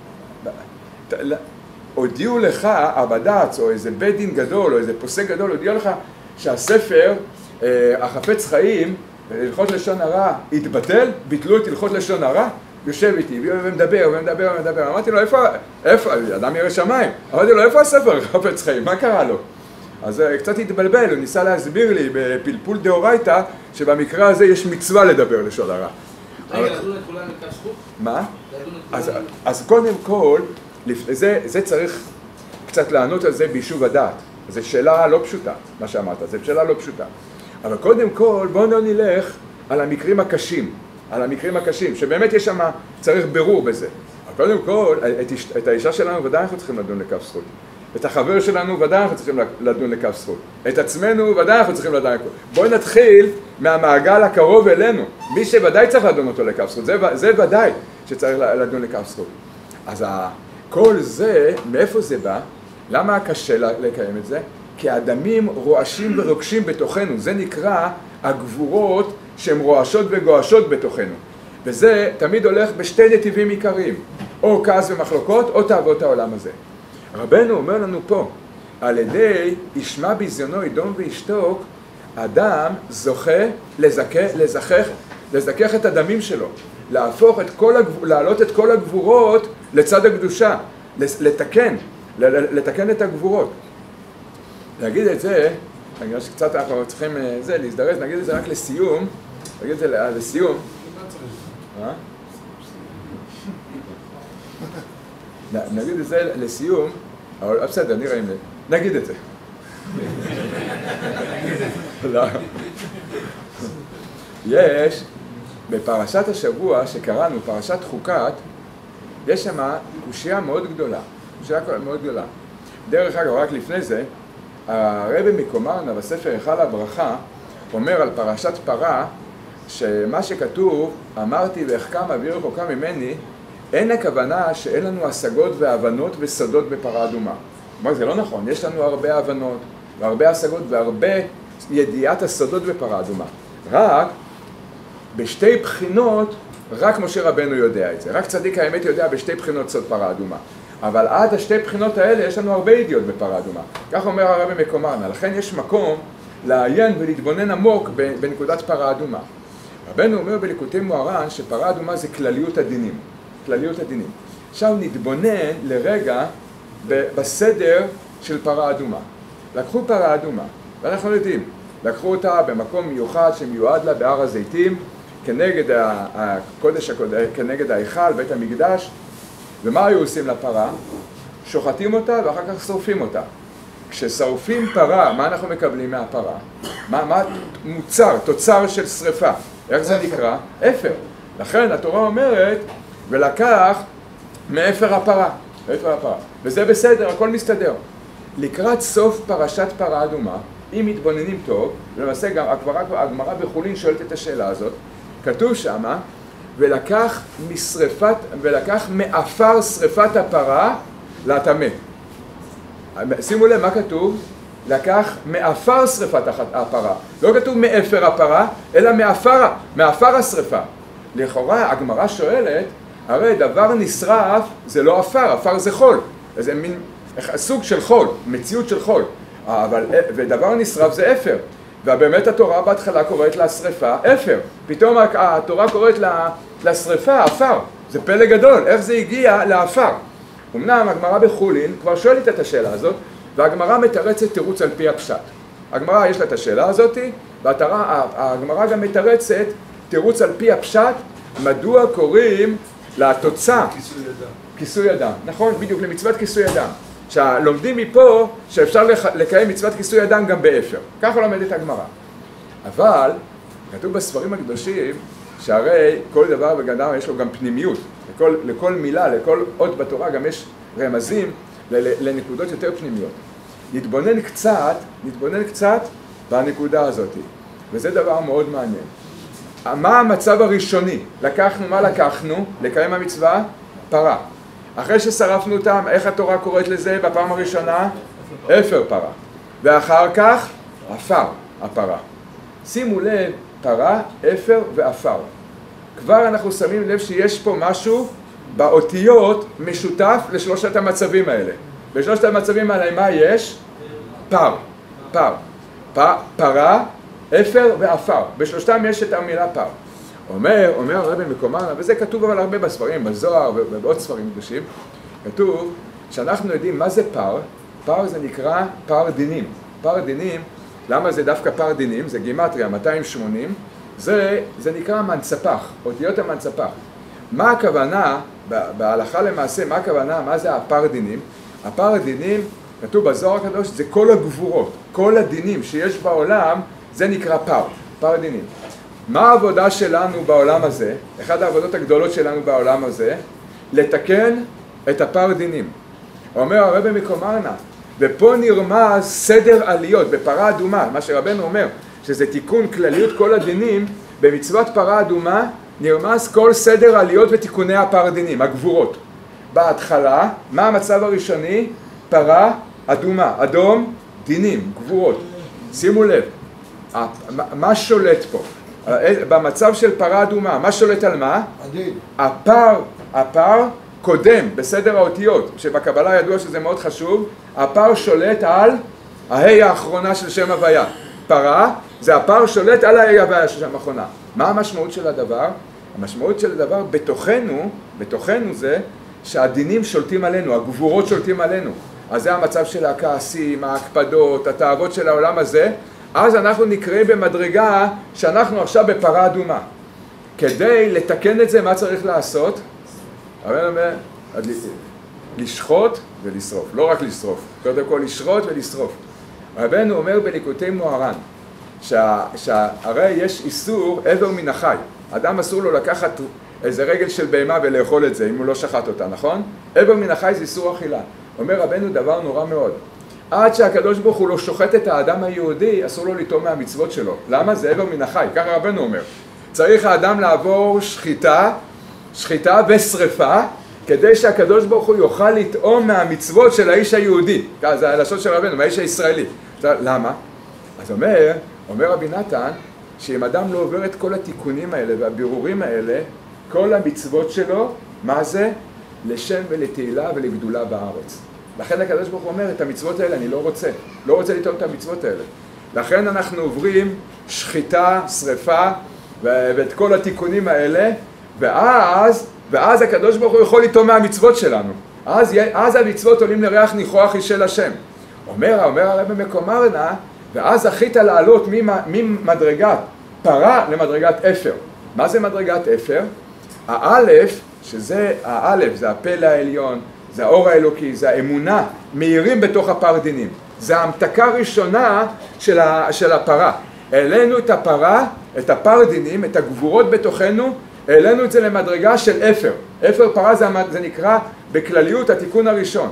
הודיעו לך הבד"ץ או איזה בית דין גדול או איזה פוסק גדול, הודיעו לך שהספר החפץ חיים, הלכות לשון הרע, התבטל, ביטלו את הלכות לשון הרע, יושב איתי ומדבר ומדבר ומדבר. אמרתי לו, איפה, איפה, אדם ירא שמיים, אמרתי לו, איפה הספר חפץ חיים, מה קרה לו? אז קצת התבלבל, הוא ניסה להסביר לי בפלפול דאורייתא שבמקרה הזה יש מצווה לדבר לשון הרע. רגע, לדון את כולנו לכף זכות? מה? אז קודם כל, זה צריך קצת לענות על זה ביישוב הדעת. זו שאלה לא פשוטה, מה שאמרת, זו שאלה לא פשוטה. אבל קודם כל, בואו לא נלך על המקרים הקשים, על המקרים הקשים, שבאמת יש שם, צריך ברור בזה. אבל קודם כל, את, את האישה שלנו ודאי אנחנו צריכים לדון לכף זכות. את החבר שלנו ודאי אנחנו צריכים לדון לכף זכות. את עצמנו ודאי אנחנו צריכים לדון לכף זכות. בואו נתחיל מהמעגל הקרוב אלינו. מי שוודאי צריך לדון אותו לכף זכות, זה, זה ודאי שצריך לדון לכף זכות. אז כל זה, מאיפה זה בא? למה קשה לקיים את זה? כי האדמים רועשים ורוקשים בתוכנו. זה נקרא הגבורות שהן רועשות וגועשות בתוכנו. וזה תמיד הולך בשתי נתיבים עיקריים. או כעס ומחלוקות, או תאוות העולם הזה. רבנו אומר לנו פה, על ידי ישמע ביזיונו ידום וישתוק, אדם זוכה לזכך, לזכך, לזכך את הדמים שלו. להפוך את כל הגב... להעלות את כל הגבורות לצד הקדושה. לתקן, לתקן את הגבורות. להגיד את זה, אני חושב שקצת אנחנו צריכים זה, להזדרז, נגיד את זה רק לסיום, נגיד את זה לסיום. נגיד את זה לסיום, אבל בסדר, נראה אם נגיד את זה. יש, בפרשת השבוע שקראנו, פרשת חוקת, יש שם קושייה מאוד גדולה, קושייה מאוד גדולה. דרך אגב, רק לפני זה, הרבי מקומרנה בספר היכל הברכה אומר על פרשת פרה שמה שכתוב, אמרתי ואחכם אבי רחוקה ממני, אין הכוונה שאין לנו השגות והבנות וסודות בפרה אדומה. כלומר, זה לא נכון, יש לנו הרבה הבנות והרבה השגות והרבה ידיעת הסודות בפרה אדומה. רק בשתי בחינות, רק משה רבנו יודע את זה. רק צדיק האמת יודע בשתי בחינות סוד פרה אדומה. אבל עד השתי בחינות האלה יש לנו הרבה ידיעות בפרה אדומה. כך אומר הרבי מקומרנה. לכן יש מקום לעיין ולהתבונן עמוק בנקודת פרה אדומה. רבנו אומר בליקוטי מוהר"ן שפרה אדומה זה כלליות הדינים. כלליות הדינים. עכשיו נתבונן לרגע בסדר של פרה אדומה. לקחו פרה אדומה, ואנחנו יודעים, לקחו אותה במקום מיוחד שמיועד לה בהר הזיתים, כנגד הקודש, כנגד ההיכל, בית המקדש. ומה היו עושים לפרה? שוחטים אותה ואחר כך שורפים אותה. כששורפים פרה, מה אנחנו מקבלים מהפרה? מה, מה מוצר, תוצר של שריפה? איך זה נקרא? אפר. לכן התורה אומרת, ולקח מאפר הפרה. מאפר הפרה. וזה בסדר, הכל מסתדר. לקראת סוף פרשת פרה אדומה, אם מתבוננים טוב, למעשה גם הגמרא בחולין שואלת את השאלה הזאת, כתוב שמה, ולקח משריפת, ולקח מאפר שריפת הפרה לטמא. שימו לב מה כתוב? לקח מאפר שריפת הפרה. לא כתוב מאפר הפרה, אלא מאפר, מאפר השריפה. לכאורה הגמרא שואלת, הרי דבר נשרף זה לא אפר, אפר זה חול. זה מין סוג של חול, מציאות של חול. אבל, ודבר נשרף זה אפר. ובאמת התורה בהתחלה קוראת לשריפה אפר. פתאום התורה קוראת לשריפה אפר. זה פלא גדול, איך זה הגיע לאפר? אמנם הגמרא בחולין כבר שואלת את השאלה הזאת, והגמרא מתרצת תירוץ על פי הפשט. הגמרא יש לה את השאלה הזאת, והגמרא גם מתרצת תירוץ על פי הפשט, מדוע קוראים לתוצאה כיסוי אדם. כיסוי אדם. נכון, בדיוק, למצוות כיסוי אדם. שלומדים מפה שאפשר לקיים מצוות כיסוי אדם גם באפר. ככה לומדת הגמרא. אבל כתוב בספרים הקדושים שהרי כל דבר בגן אדם יש לו גם פנימיות. לכל, לכל מילה, לכל אות בתורה גם יש רמזים לנקודות יותר פנימיות. נתבונן קצת, נתבונן קצת בנקודה הזאת. וזה דבר מאוד מעניין. מה המצב הראשוני? לקחנו, מה לקחנו? לקיים המצווה? פרה. אחרי ששרפנו אותם, איך התורה קוראת לזה בפעם הראשונה? אפר פרה. ואחר כך, אפר הפרה. שימו לב, פרה, אפר ואפר. כבר אנחנו שמים לב שיש פה משהו באותיות משותף לשלושת המצבים האלה. בשלושת המצבים האלה מה יש? פר, פר, פר, פרה, אפר ואפר. בשלושתם יש את המילה פר. אומר, אומר הרבי מקומרנה, וזה כתוב אבל הרבה בספרים, בזוהר ובעוד ספרים קדושים, כתוב שאנחנו יודעים מה זה פר. פר זה נקרא פר דינים. פר דינים, למה זה דווקא פר דינים? זה גימטריה, מאתיים ושמונים. זה, זה נקרא מנצפח, אותיות המנצפח. מה הכוונה, בהלכה למעשה, מה הכוונה, מה זה הפר דינים? הפר דינים, כתוב בזוהר הקדוש, זה כל הגבורות, כל הדינים שיש בעולם, זה נקרא פר, פר דינים. מה העבודה שלנו בעולם הזה? אחת העבודות הגדולות שלנו בעולם הזה, לתקן את הפר דינים. אומר הרבי מקומרנה, ופה נרמז סדר עליות בפרה אדומה, מה שרבנו אומר, שזה תיקון כלליות כל הדינים, במצוות פרה אדומה נרמז כל סדר עליות ותיקוני הפר דינים, הגבורות. בהתחלה, מה המצב הראשוני? פרה אדומה, אדום, דינים, גבורות. שימו לב, מה שולט פה? במצב של פרה אדומה, מה שולט על מה? הדין. הפר, הפר קודם בסדר האותיות, שבקבלה ידוע שזה מאוד חשוב, הפר שולט על ההי האחרונה של שם הוויה. פרה זה הפר שולט על ההי הוויה של שם האחרונה. מה המשמעות של הדבר? המשמעות של הדבר בתוכנו, בתוכנו זה שהדינים שולטים עלינו, הגבורות שולטים עלינו. אז זה המצב של הכעסים, ההקפדות, התאוות של העולם הזה. אז אנחנו נקראים במדרגה שאנחנו עכשיו בפרה אדומה. כדי לתקן את זה, מה צריך לעשות? הרב אומר, לשחוט ולשרוף, לא רק לשרוף, קודם כל לשחוט ולשרוף. רבנו אומר בליקוטי מוהר"ן, שהרי יש איסור עבר מן החי. אדם אסור לו לקחת איזה רגל של בהמה ולאכול את זה, אם הוא לא שחט אותה, נכון? עבר מן החי זה איסור אכילה. אומר רבנו דבר נורא מאוד. עד שהקדוש ברוך הוא לא שוחט את האדם היהודי, אסור לו לטעום מהמצוות שלו. למה? זה עבר מן החי, ככה רבנו אומר. צריך האדם לעבור שחיטה, שחיטה ושריפה, כדי שהקדוש ברוך הוא יוכל לטעום מהמצוות של האיש היהודי. זה הלשון של רבנו, מהאיש הישראלי. למה? אז אומר, אומר רבי נתן, שאם אדם לא עובר את כל התיקונים האלה והבירורים האלה, כל המצוות שלו, מה זה? לשם ולתהילה ולגדולה בארץ. לכן הקדוש ברוך הוא אומר, את המצוות האלה אני לא רוצה. לא רוצה לטעום את המצוות האלה. לכן אנחנו עוברים שחיטה, שריפה, ואת כל התיקונים האלה, ואז, ואז הקדוש ברוך הוא יכול לטעום מהמצוות שלנו. אז, אז המצוות עולים לריח ניחוח אישל השם. אומר, אומר הרב מקומרנה, ואז זכית לעלות ממדרגת פרה למדרגת אפר. מה זה מדרגת אפר? האלף, שזה האלף, זה הפלא העליון, זה האור האלוקי, זה האמונה, מאירים בתוך הפר דינים. זה ההמתקה הראשונה של, ה, של הפרה. העלינו את הפרה, את הפר דינים, את הגבורות בתוכנו, העלינו את זה למדרגה של אפר. אפר פרה זה, זה נקרא בכלליות התיקון הראשון.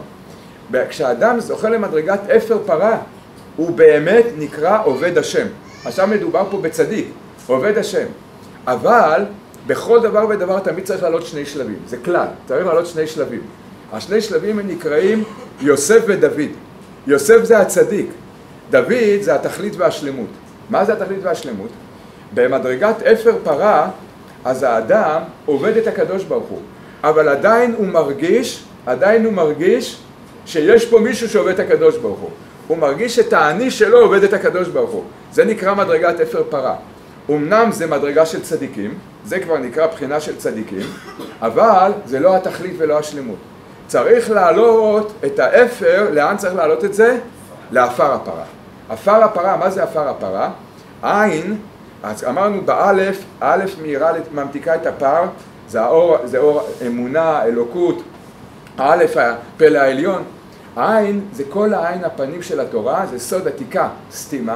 כשאדם זוכה למדרגת אפר פרה, הוא באמת נקרא עובד השם. עכשיו מדובר פה בצדיק, עובד השם. אבל בכל דבר ודבר תמיד צריך לעלות שני שלבים. זה כלל, צריך לעלות שני שלבים. השני שלבים הם נקראים יוסף ודוד. יוסף זה הצדיק. דוד זה התכלית והשלמות. מה זה התכלית והשלמות? במדרגת אפר פרה, אז האדם עובד את הקדוש ברוך הוא. אבל עדיין הוא מרגיש, עדיין הוא מרגיש שיש פה מישהו שעובד את הקדוש ברוך הוא. הוא מרגיש שאת האני שלו עובד את הקדוש ברוך הוא. זה נקרא מדרגת אפר פרה. אמנם זה מדרגה של צדיקים, זה כבר נקרא בחינה של צדיקים, אבל זה לא התכלית ולא השלמות. צריך להעלות את האפר, לאן צריך להעלות את זה? לאפר הפרה. אפר הפרה, מה זה אפר הפרה? עין, אז אמרנו באלף, אלף מאירה ממתיקה את הפר, זה האור, זה אור אמונה, אלוקות, האלף הפלא העליון. עין זה כל העין הפנים של התורה, זה סוד עתיקה, סתימה,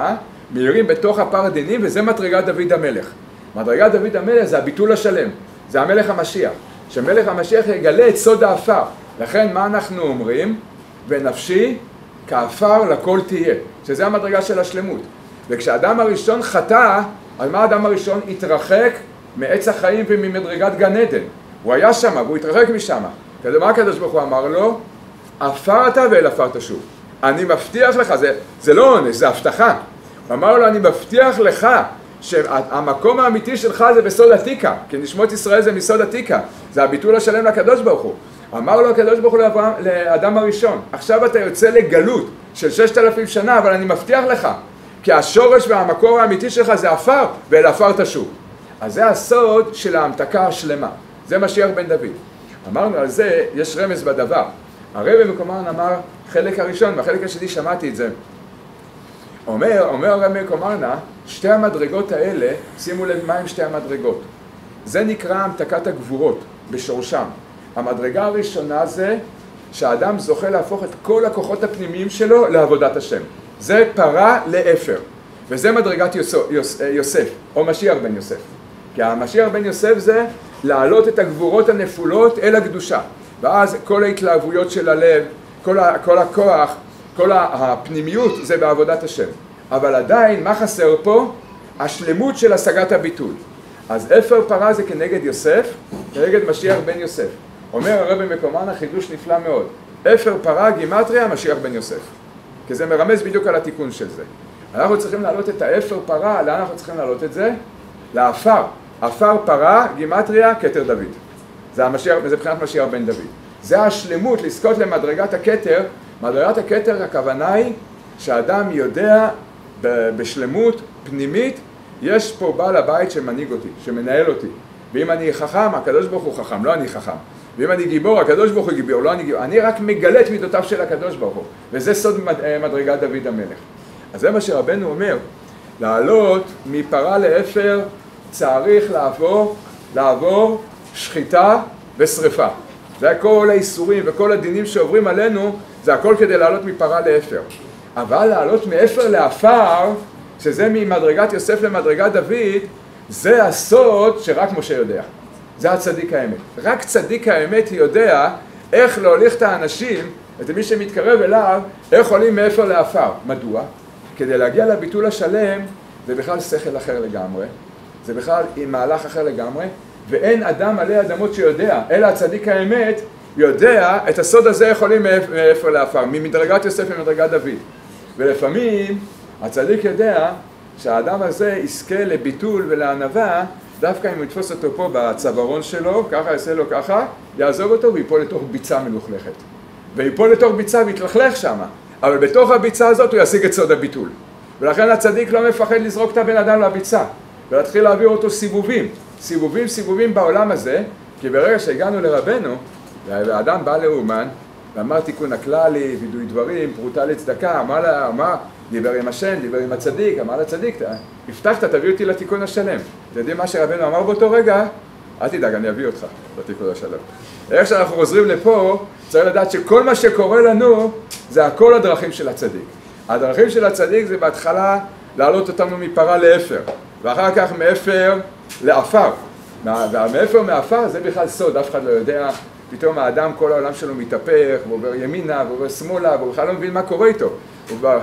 מאירים בתוך הפר דינים, וזה מדרגת דוד המלך. מדרגת דוד המלך זה הביטול השלם, זה המלך המשיח. שמלך המשיח יגלה את סוד האפר. לכן מה אנחנו אומרים? ונפשי כאפר לכל תהיה, שזה המדרגה של השלמות. וכשאדם הראשון חטא, אז מה האדם הראשון? התרחק מעץ החיים וממדרגת גן עדן. הוא היה שם, והוא התרחק משם. מה הקדוש ברוך הוא אמר לו? עפר אתה ואל עפר תשוב. אני מבטיח לך, זה, זה לא עונש, זה הבטחה. הוא אמר לו, אני מבטיח לך שהמקום האמיתי שלך זה בסוד עתיקה, כי נשמות ישראל זה מסוד עתיקה, זה הביטול השלם לקדוש ברוך הוא. אמר לו הקדוש ברוך הוא לאברהם, לאדם הראשון, עכשיו אתה יוצא לגלות של ששת אלפים שנה, אבל אני מבטיח לך, כי השורש והמקור האמיתי שלך זה עפר, ואל עפר תשוב. אז זה הסוד של ההמתקה השלמה, זה משיח בן דוד. אמרנו על זה, יש רמז בדבר. הרב מקומרן אמר, חלק הראשון, והחלק השני שמעתי את זה. אומר, אומר הרב מקומרנה, שתי המדרגות האלה, שימו לב מה הם שתי המדרגות. זה נקרא המתקת הגבורות, בשורשם. המדרגה הראשונה זה שהאדם זוכה להפוך את כל הכוחות הפנימיים שלו לעבודת השם. זה פרה לאפר, וזה מדרגת יוסף, יוסף, או משיח בן יוסף. כי המשיח בן יוסף זה להעלות את הגבורות הנפולות אל הקדושה. ואז כל ההתלהבויות של הלב, כל, ה, כל הכוח, כל הפנימיות זה בעבודת השם. אבל עדיין, מה חסר פה? השלמות של השגת הביטול. אז אפר פרה זה כנגד יוסף, כנגד משיח בן יוסף. אומר הרב מקומרן, חידוש נפלא מאוד. אפר פרה גימטריה משיח בן יוסף. כי זה מרמז בדיוק על התיקון של זה. אנחנו צריכים להעלות את האפר פרה, לאן אנחנו צריכים להעלות את זה? לאפר. אפר פרה גימטריה כתר דוד. זה, המשיח, זה בחינת משיח בן דוד. זה השלמות לזכות למדרגת הכתר. מדרגת הכתר הכוונה היא שהאדם יודע בשלמות פנימית, יש פה בעל הבית שמנהיג אותי, שמנהל אותי. ואם אני חכם, הקדוש ברוך הוא חכם, לא אני חכם. ואם אני גיבור, הקדוש ברוך הוא גיבור, לא אני גיבור. אני רק מגלה את מידותיו של הקדוש ברוך הוא. וזה סוד מדרגת דוד המלך. אז זה מה שרבנו אומר, לעלות מפרה לאפר צריך לעבור, לעבור שחיטה ושריפה. זה כל האיסורים וכל הדינים שעוברים עלינו, זה הכל כדי לעלות מפרה לאפר. אבל לעלות מאפר לאפר, שזה ממדרגת יוסף למדרגת דוד, זה הסוד שרק משה יודע. זה הצדיק האמת. רק צדיק האמת יודע איך להוליך את האנשים, את מי שמתקרב אליו, איך עולים מאפר לאפר. מדוע? כדי להגיע לביטול השלם, זה בכלל שכל אחר לגמרי, זה בכלל עם מהלך אחר לגמרי, ואין אדם עלי אדמות שיודע, אלא הצדיק האמת יודע את הסוד הזה יכולים מאפר לאפר, ממדרגת יוסף למדרגת דוד. ולפעמים הצדיק יודע שהאדם הזה יזכה לביטול ולענווה, דווקא אם הוא יתפוס אותו פה בצווארון שלו, ככה יעשה לו ככה, יעזוב אותו ויפול לתוך ביצה מלוכלכת. ויפול לתוך ביצה ויתלכלך שמה, אבל בתוך הביצה הזאת הוא ישיג את סוד הביטול. ולכן הצדיק לא מפחד לזרוק את הבן אדם לביצה, ולהתחיל להעביר אותו סיבובים, סיבובים סיבובים בעולם הזה, כי ברגע שהגענו לרבנו, והאדם בא לאומן, ואמר תיקון הכללי, וידוי דברים, פרוטה לצדקה, אמר לה, אמר, דיבר עם השם, דיבר עם הצדיק, אמר לצדיק, הבטחת, תביא אותי לתיקון השלם. אתם יודעים מה שרבנו אמר באותו רגע? אל תדאג, אני אביא אותך לתיקון השלם. איך שאנחנו חוזרים לפה, צריך לדעת שכל מה שקורה לנו, זה הכל הדרכים של הצדיק. הדרכים של הצדיק זה בהתחלה להעלות אותנו מפרה לאפר, ואחר כך מאפר לאפר. והמאפר מאפר זה בכלל סוד, אף אחד לא יודע. פתאום האדם, כל העולם שלו מתהפך, הוא עובר ימינה, הוא עובר שמאלה, והוא בכלל לא מבין מה קורה איתו. הוא כבר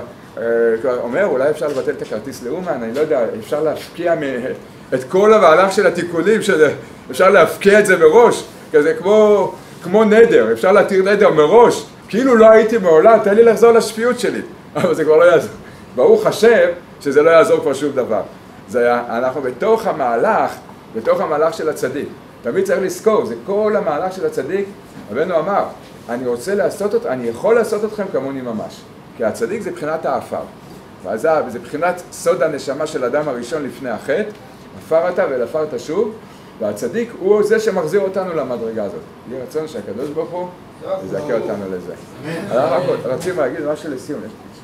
אומר, אולי אפשר לבטל את הכרטיס לאומן, אני לא יודע, אפשר להפקיע את כל המהלך של התיקונים, אפשר להפקיע את זה מראש, כזה כמו, כמו נדר, אפשר להתיר נדר מראש, כאילו לא הייתי מעולם, תן לי לחזור לשפיות שלי, אבל זה כבר לא יעזור. ברוך השם שזה לא יעזור כבר שום דבר. זה, אנחנו בתוך המהלך, בתוך המהלך של הצדיק. תמיד צריך לזכור, זה כל המהלך של הצדיק. רבנו אמר, אני רוצה לעשות אותו, אני יכול לעשות אתכם כמוני ממש. כי הצדיק זה בחינת האפר. וזה בחינת סוד הנשמה של אדם הראשון לפני החטא, עפר אתה ואל עפר תשוב, והצדיק הוא זה שמחזיר אותנו למדרגה הזאת. יהיה רצון שהקדוש ברוך הוא יזכה אותנו לזה. אנחנו רצינו להגיד משהו לסיום.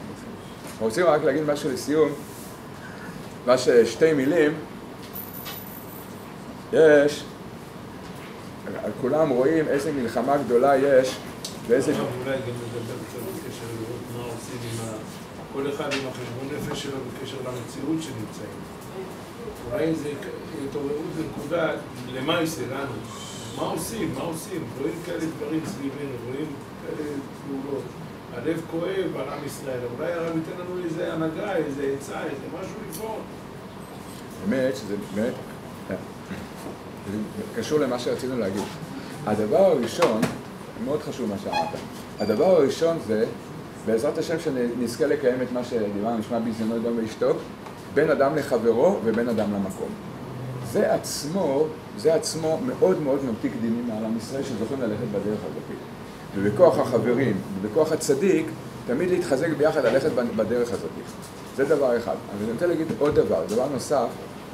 רוצים רק להגיד משהו לסיום, מה ששתי מילים, יש, כולם רואים איזה מלחמה גדולה יש, ואיזה... אולי גם לדבר קצת בקשר לראות מה עושים עם כל אחד עם החשבון נפש שלו בקשר למציאות שנמצאים. אולי זה התעוררות לנקודה, למה יש לנו? מה עושים? מה עושים? רואים כאלה דברים סביבנו, רואים כאלה פעולות. הלב כואב על עם ישראל, אולי הרב ייתן לנו איזה הנהגה, איזה עצה, איזה משהו לפעול. באמת שזה באמת, זה קשור למה שרצינו להגיד. הדבר הראשון, מאוד חשוב מה שאמרת, הדבר הראשון זה, בעזרת השם שנזכה לקיים את מה שדיברנו, נשמע בזמנו אדם ואשתו, בין אדם לחברו ובין אדם למקום. זה עצמו, זה עצמו מאוד מאוד ממתיק דינים מעל עם ישראל שזוכים ללכת בדרך הזאת. ובכוח החברים, ובכוח הצדיק, תמיד להתחזק ביחד ללכת בדרך הזאת. זה דבר אחד. אבל אני רוצה להגיד עוד דבר, דבר נוסף,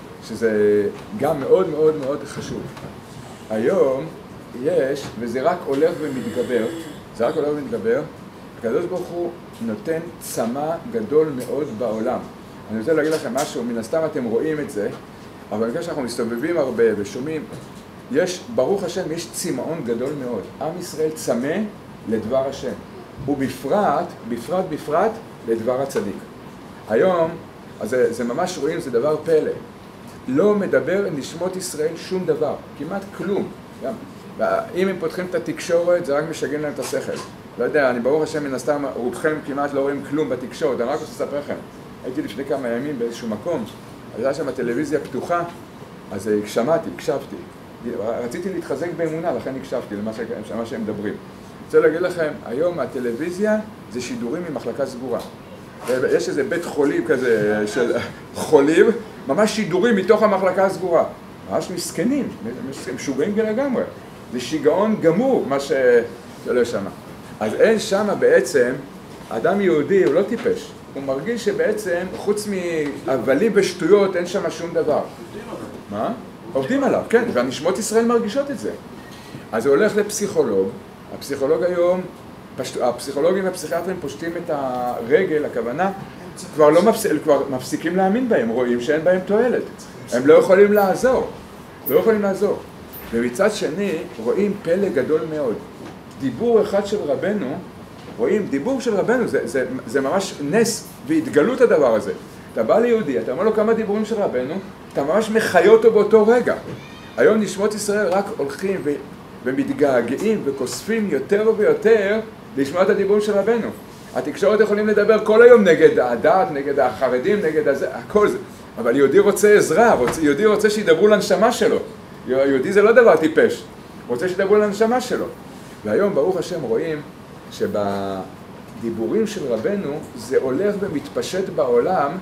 שזה גם מאוד מאוד מאוד חשוב. היום יש, וזה רק הולך ומתגבר, זה רק הולך ומתגבר, הקדוש ברוך הוא נותן צמא גדול מאוד בעולם. אני רוצה להגיד לכם משהו, מן הסתם אתם רואים את זה, אבל אני חושב שאנחנו מסתובבים הרבה ושומעים, יש, ברוך השם, יש צמאון גדול מאוד. עם ישראל צמא לדבר השם, ובפרט, בפרט, בפרט, לדבר הצדיק. היום, אז זה, זה ממש רואים, זה דבר פלא. לא מדבר נשמות ישראל שום דבר, כמעט כלום. גם, אם הם פותחים את התקשורת, זה רק משגעים להם את השכל. לא יודע, אני ברוך השם, מן הסתם, רובכם כמעט לא רואים כלום בתקשורת, אני רק רוצה לספר לכם. הייתי לפני כמה ימים באיזשהו מקום, הייתה שם הטלוויזיה פתוחה, אז שמעתי, הקשבתי. רציתי להתחזק באמונה, לכן הקשבתי למה שהם מדברים. אני רוצה להגיד לכם, היום הטלוויזיה זה שידורים ממחלקה סגורה. יש איזה בית חולים כזה של חולים, ממש שידורים מתוך המחלקה הסגורה. ממש מסכנים, משוגעים לגמרי. זה שיגעון גמור, מה שלא שם. אז אין שם בעצם, אדם יהודי הוא לא טיפש. הוא מרגיש שבעצם, חוץ מהבלים בשטויות, אין שם שום דבר. מה? עובדים עליו, כן, והנשמות ישראל מרגישות את זה. אז הוא הולך לפסיכולוג, הפסיכולוג היום, הפסיכולוגים והפסיכיאטרים פושטים את הרגל, הכוונה, כבר לא מפסיק, כבר מפסיקים להאמין בהם, רואים שאין בהם תועלת. הם לא יכולים לעזור, לא יכולים לעזור. ומצד שני, רואים פלא גדול מאוד. דיבור אחד של רבנו, רואים, דיבור של רבנו, זה, זה, זה ממש נס והתגלות הדבר הזה. אתה בא ליהודי, אתה אומר לו כמה דיבורים של רבנו, אתה ממש מחיה אותו באותו רגע. היום נשמות ישראל רק הולכים ו... ומתגעגעים וכוספים יותר ויותר לשמוע את הדיבורים של רבנו. התקשורת יכולים לדבר כל היום נגד הדת, נגד החרדים, נגד הזה, הכל זה. אבל יהודי רוצה עזרה, רוצה, יהודי רוצה שידברו לנשמה שלו. יהודי זה לא דבר טיפש, רוצה שידברו לנשמה שלו. והיום ברוך השם רואים שבדיבורים של רבנו זה הולך ומתפשט בעולם,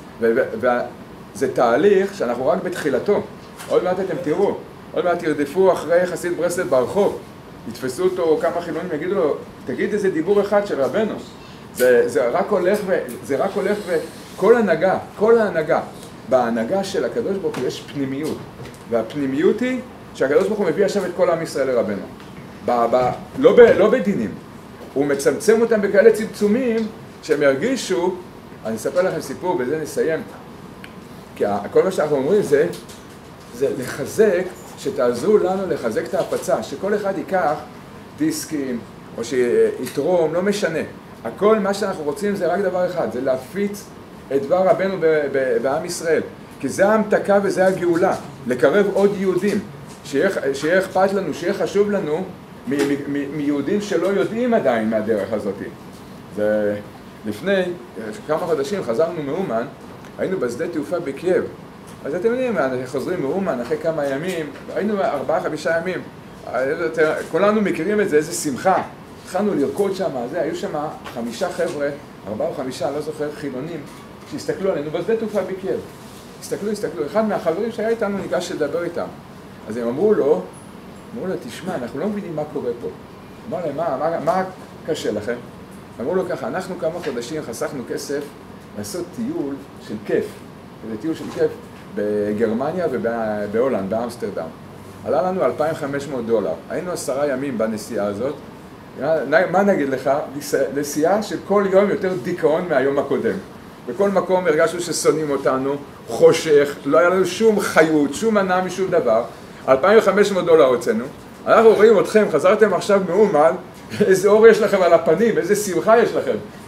וזה תהליך שאנחנו רק בתחילתו. עוד מעט אתם תראו, עוד מעט תרדפו אחרי חסיד ברסלב ברחוב, יתפסו אותו כמה חילונים, יגידו לו, תגיד איזה דיבור אחד של רבנו. זה, זה רק הולך ו... זה רק הולך ו... כל הנהגה, כל ההנהגה, בהנהגה של הקדוש ברוך הוא יש פנימיות, והפנימיות היא שהקדוש ברוך הוא מביא עכשיו את כל עם ישראל לרבנו. ב... ב... לא, ב... לא בדינים, הוא מצמצם אותם בכאלה צמצומים שהם ירגישו, אני אספר לכם סיפור, בזה נסיים, כי כל מה שאנחנו אומרים זה, זה לחזק, שתעזרו לנו לחזק את ההפצה, שכל אחד ייקח דיסקים, או שיתרום, לא משנה. הכל מה שאנחנו רוצים זה רק דבר אחד, זה להפיץ את דבר רבנו בעם ישראל. כי זה ההמתקה וזה הגאולה, לקרב עוד יהודים, שיהיה, שיהיה אכפת לנו, שיהיה חשוב לנו מיהודים שלא יודעים עדיין מהדרך הזאת. זה לפני כמה חודשים חזרנו מאומן, היינו בשדה תעופה בקייב. אז אתם יודעים, חוזרים מאומן אחרי כמה ימים, היינו ארבעה, חמישה ימים, כולנו מכירים את זה, איזה שמחה. התחלנו לרקוד שם, זה, היו שם חמישה חבר'ה, ארבעה או חמישה, לא זוכר, חילונים, שהסתכלו עלינו בשדה תעופה בקייב. הסתכלו, הסתכלו, אחד מהחברים שהיה איתנו ניגש לדבר איתם. אז הם אמרו לו, אמרו לו, תשמע, אנחנו לא מבינים מה קורה פה. אמר להם, מה, מה, מה קשה לכם? אמרו לו ככה, אנחנו כמה חודשים חסכנו כסף לעשות טיול של כיף. זה טיול של כיף בגרמניה ובהולנד, באמסטרדם. עלה לנו אלפיים וחמש מאות דולר. היינו עשרה ימים בנסיעה הזאת. מה נגיד לך? נסיעה של כל יום יותר דיכאון מהיום הקודם. בכל מקום הרגשנו ששונאים אותנו, חושך, לא היה לנו שום חיות, שום מנה משום דבר. אלפיים וחמש מאות דולר הוצאנו. אנחנו רואים אתכם, חזרתם עכשיו מאומן, איזה אור יש לכם על הפנים, איזה שמחה יש לכם.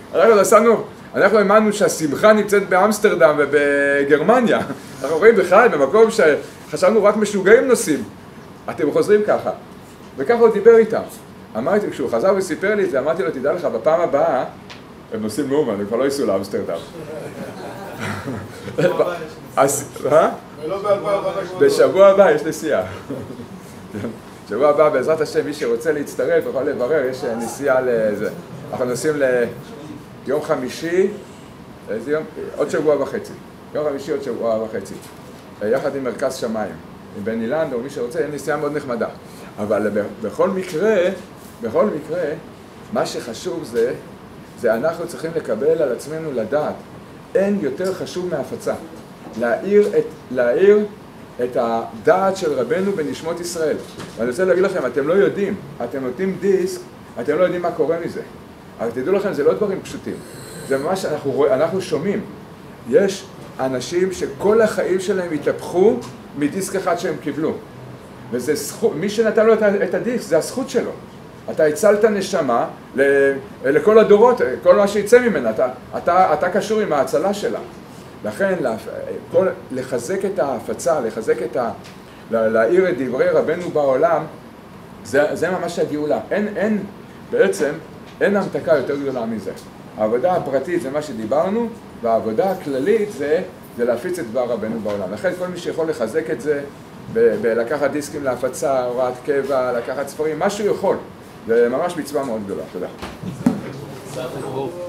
אנחנו נסענו, אנחנו האמנו שהשמחה נמצאת באמסטרדם ובגרמניה. אנחנו רואים בכלל במקום שחשבנו רק משוגעים נוסעים. אתם חוזרים ככה. וככה הוא דיבר איתם. אמרתי, כשהוא חזר וסיפר לי את זה, אמרתי לו, תדע לך, בפעם הבאה, הם נוסעים מאומן, הם כבר לא ייסעו לאמסטרדם. בשבוע הבא יש נסיעה. בשבוע הבא, בעזרת השם, מי שרוצה להצטרף, יכול לברר, יש נסיעה לזה. אנחנו נוסעים ליום חמישי, עוד שבוע וחצי. יום חמישי עוד שבוע וחצי. יחד עם מרכז שמיים. עם בן אילנד או מי שרוצה, אין נסיעה מאוד נחמדה. אבל בכל מקרה, בכל מקרה, מה שחשוב זה, זה אנחנו צריכים לקבל על עצמנו לדעת. אין יותר חשוב מההפצה. להאיר את, להאיר את הדעת של רבנו בנשמות ישראל. ואני רוצה להגיד לכם, אתם לא יודעים, אתם נותנים דיסק, אתם לא יודעים מה קורה מזה. אבל תדעו לכם, זה לא דברים פשוטים. זה ממש, אנחנו, אנחנו שומעים. יש אנשים שכל החיים שלהם התהפכו מדיסק אחד שהם קיבלו. וזה זכות, מי שנתן לו את הדיסק, זה הזכות שלו. אתה הצלת נשמה לכל הדורות, כל מה שיצא ממנה, אתה, אתה, אתה קשור עם ההצלה שלה. לכן, כל, לחזק את ההפצה, לחזק את ה... להאיר את דברי רבנו בעולם, זה, זה ממש הגאולה. אין, אין, בעצם, אין המתקה יותר גדולה מזה. העבודה הפרטית זה מה שדיברנו, והעבודה הכללית זה, זה להפיץ את דבר רבנו בעולם. לכן, כל מי שיכול לחזק את זה, בלקחת דיסקים להפצה, הוראת קבע, לקחת ספרים, מה שהוא יכול. זה ממש מצווה מאוד גדולה. תודה.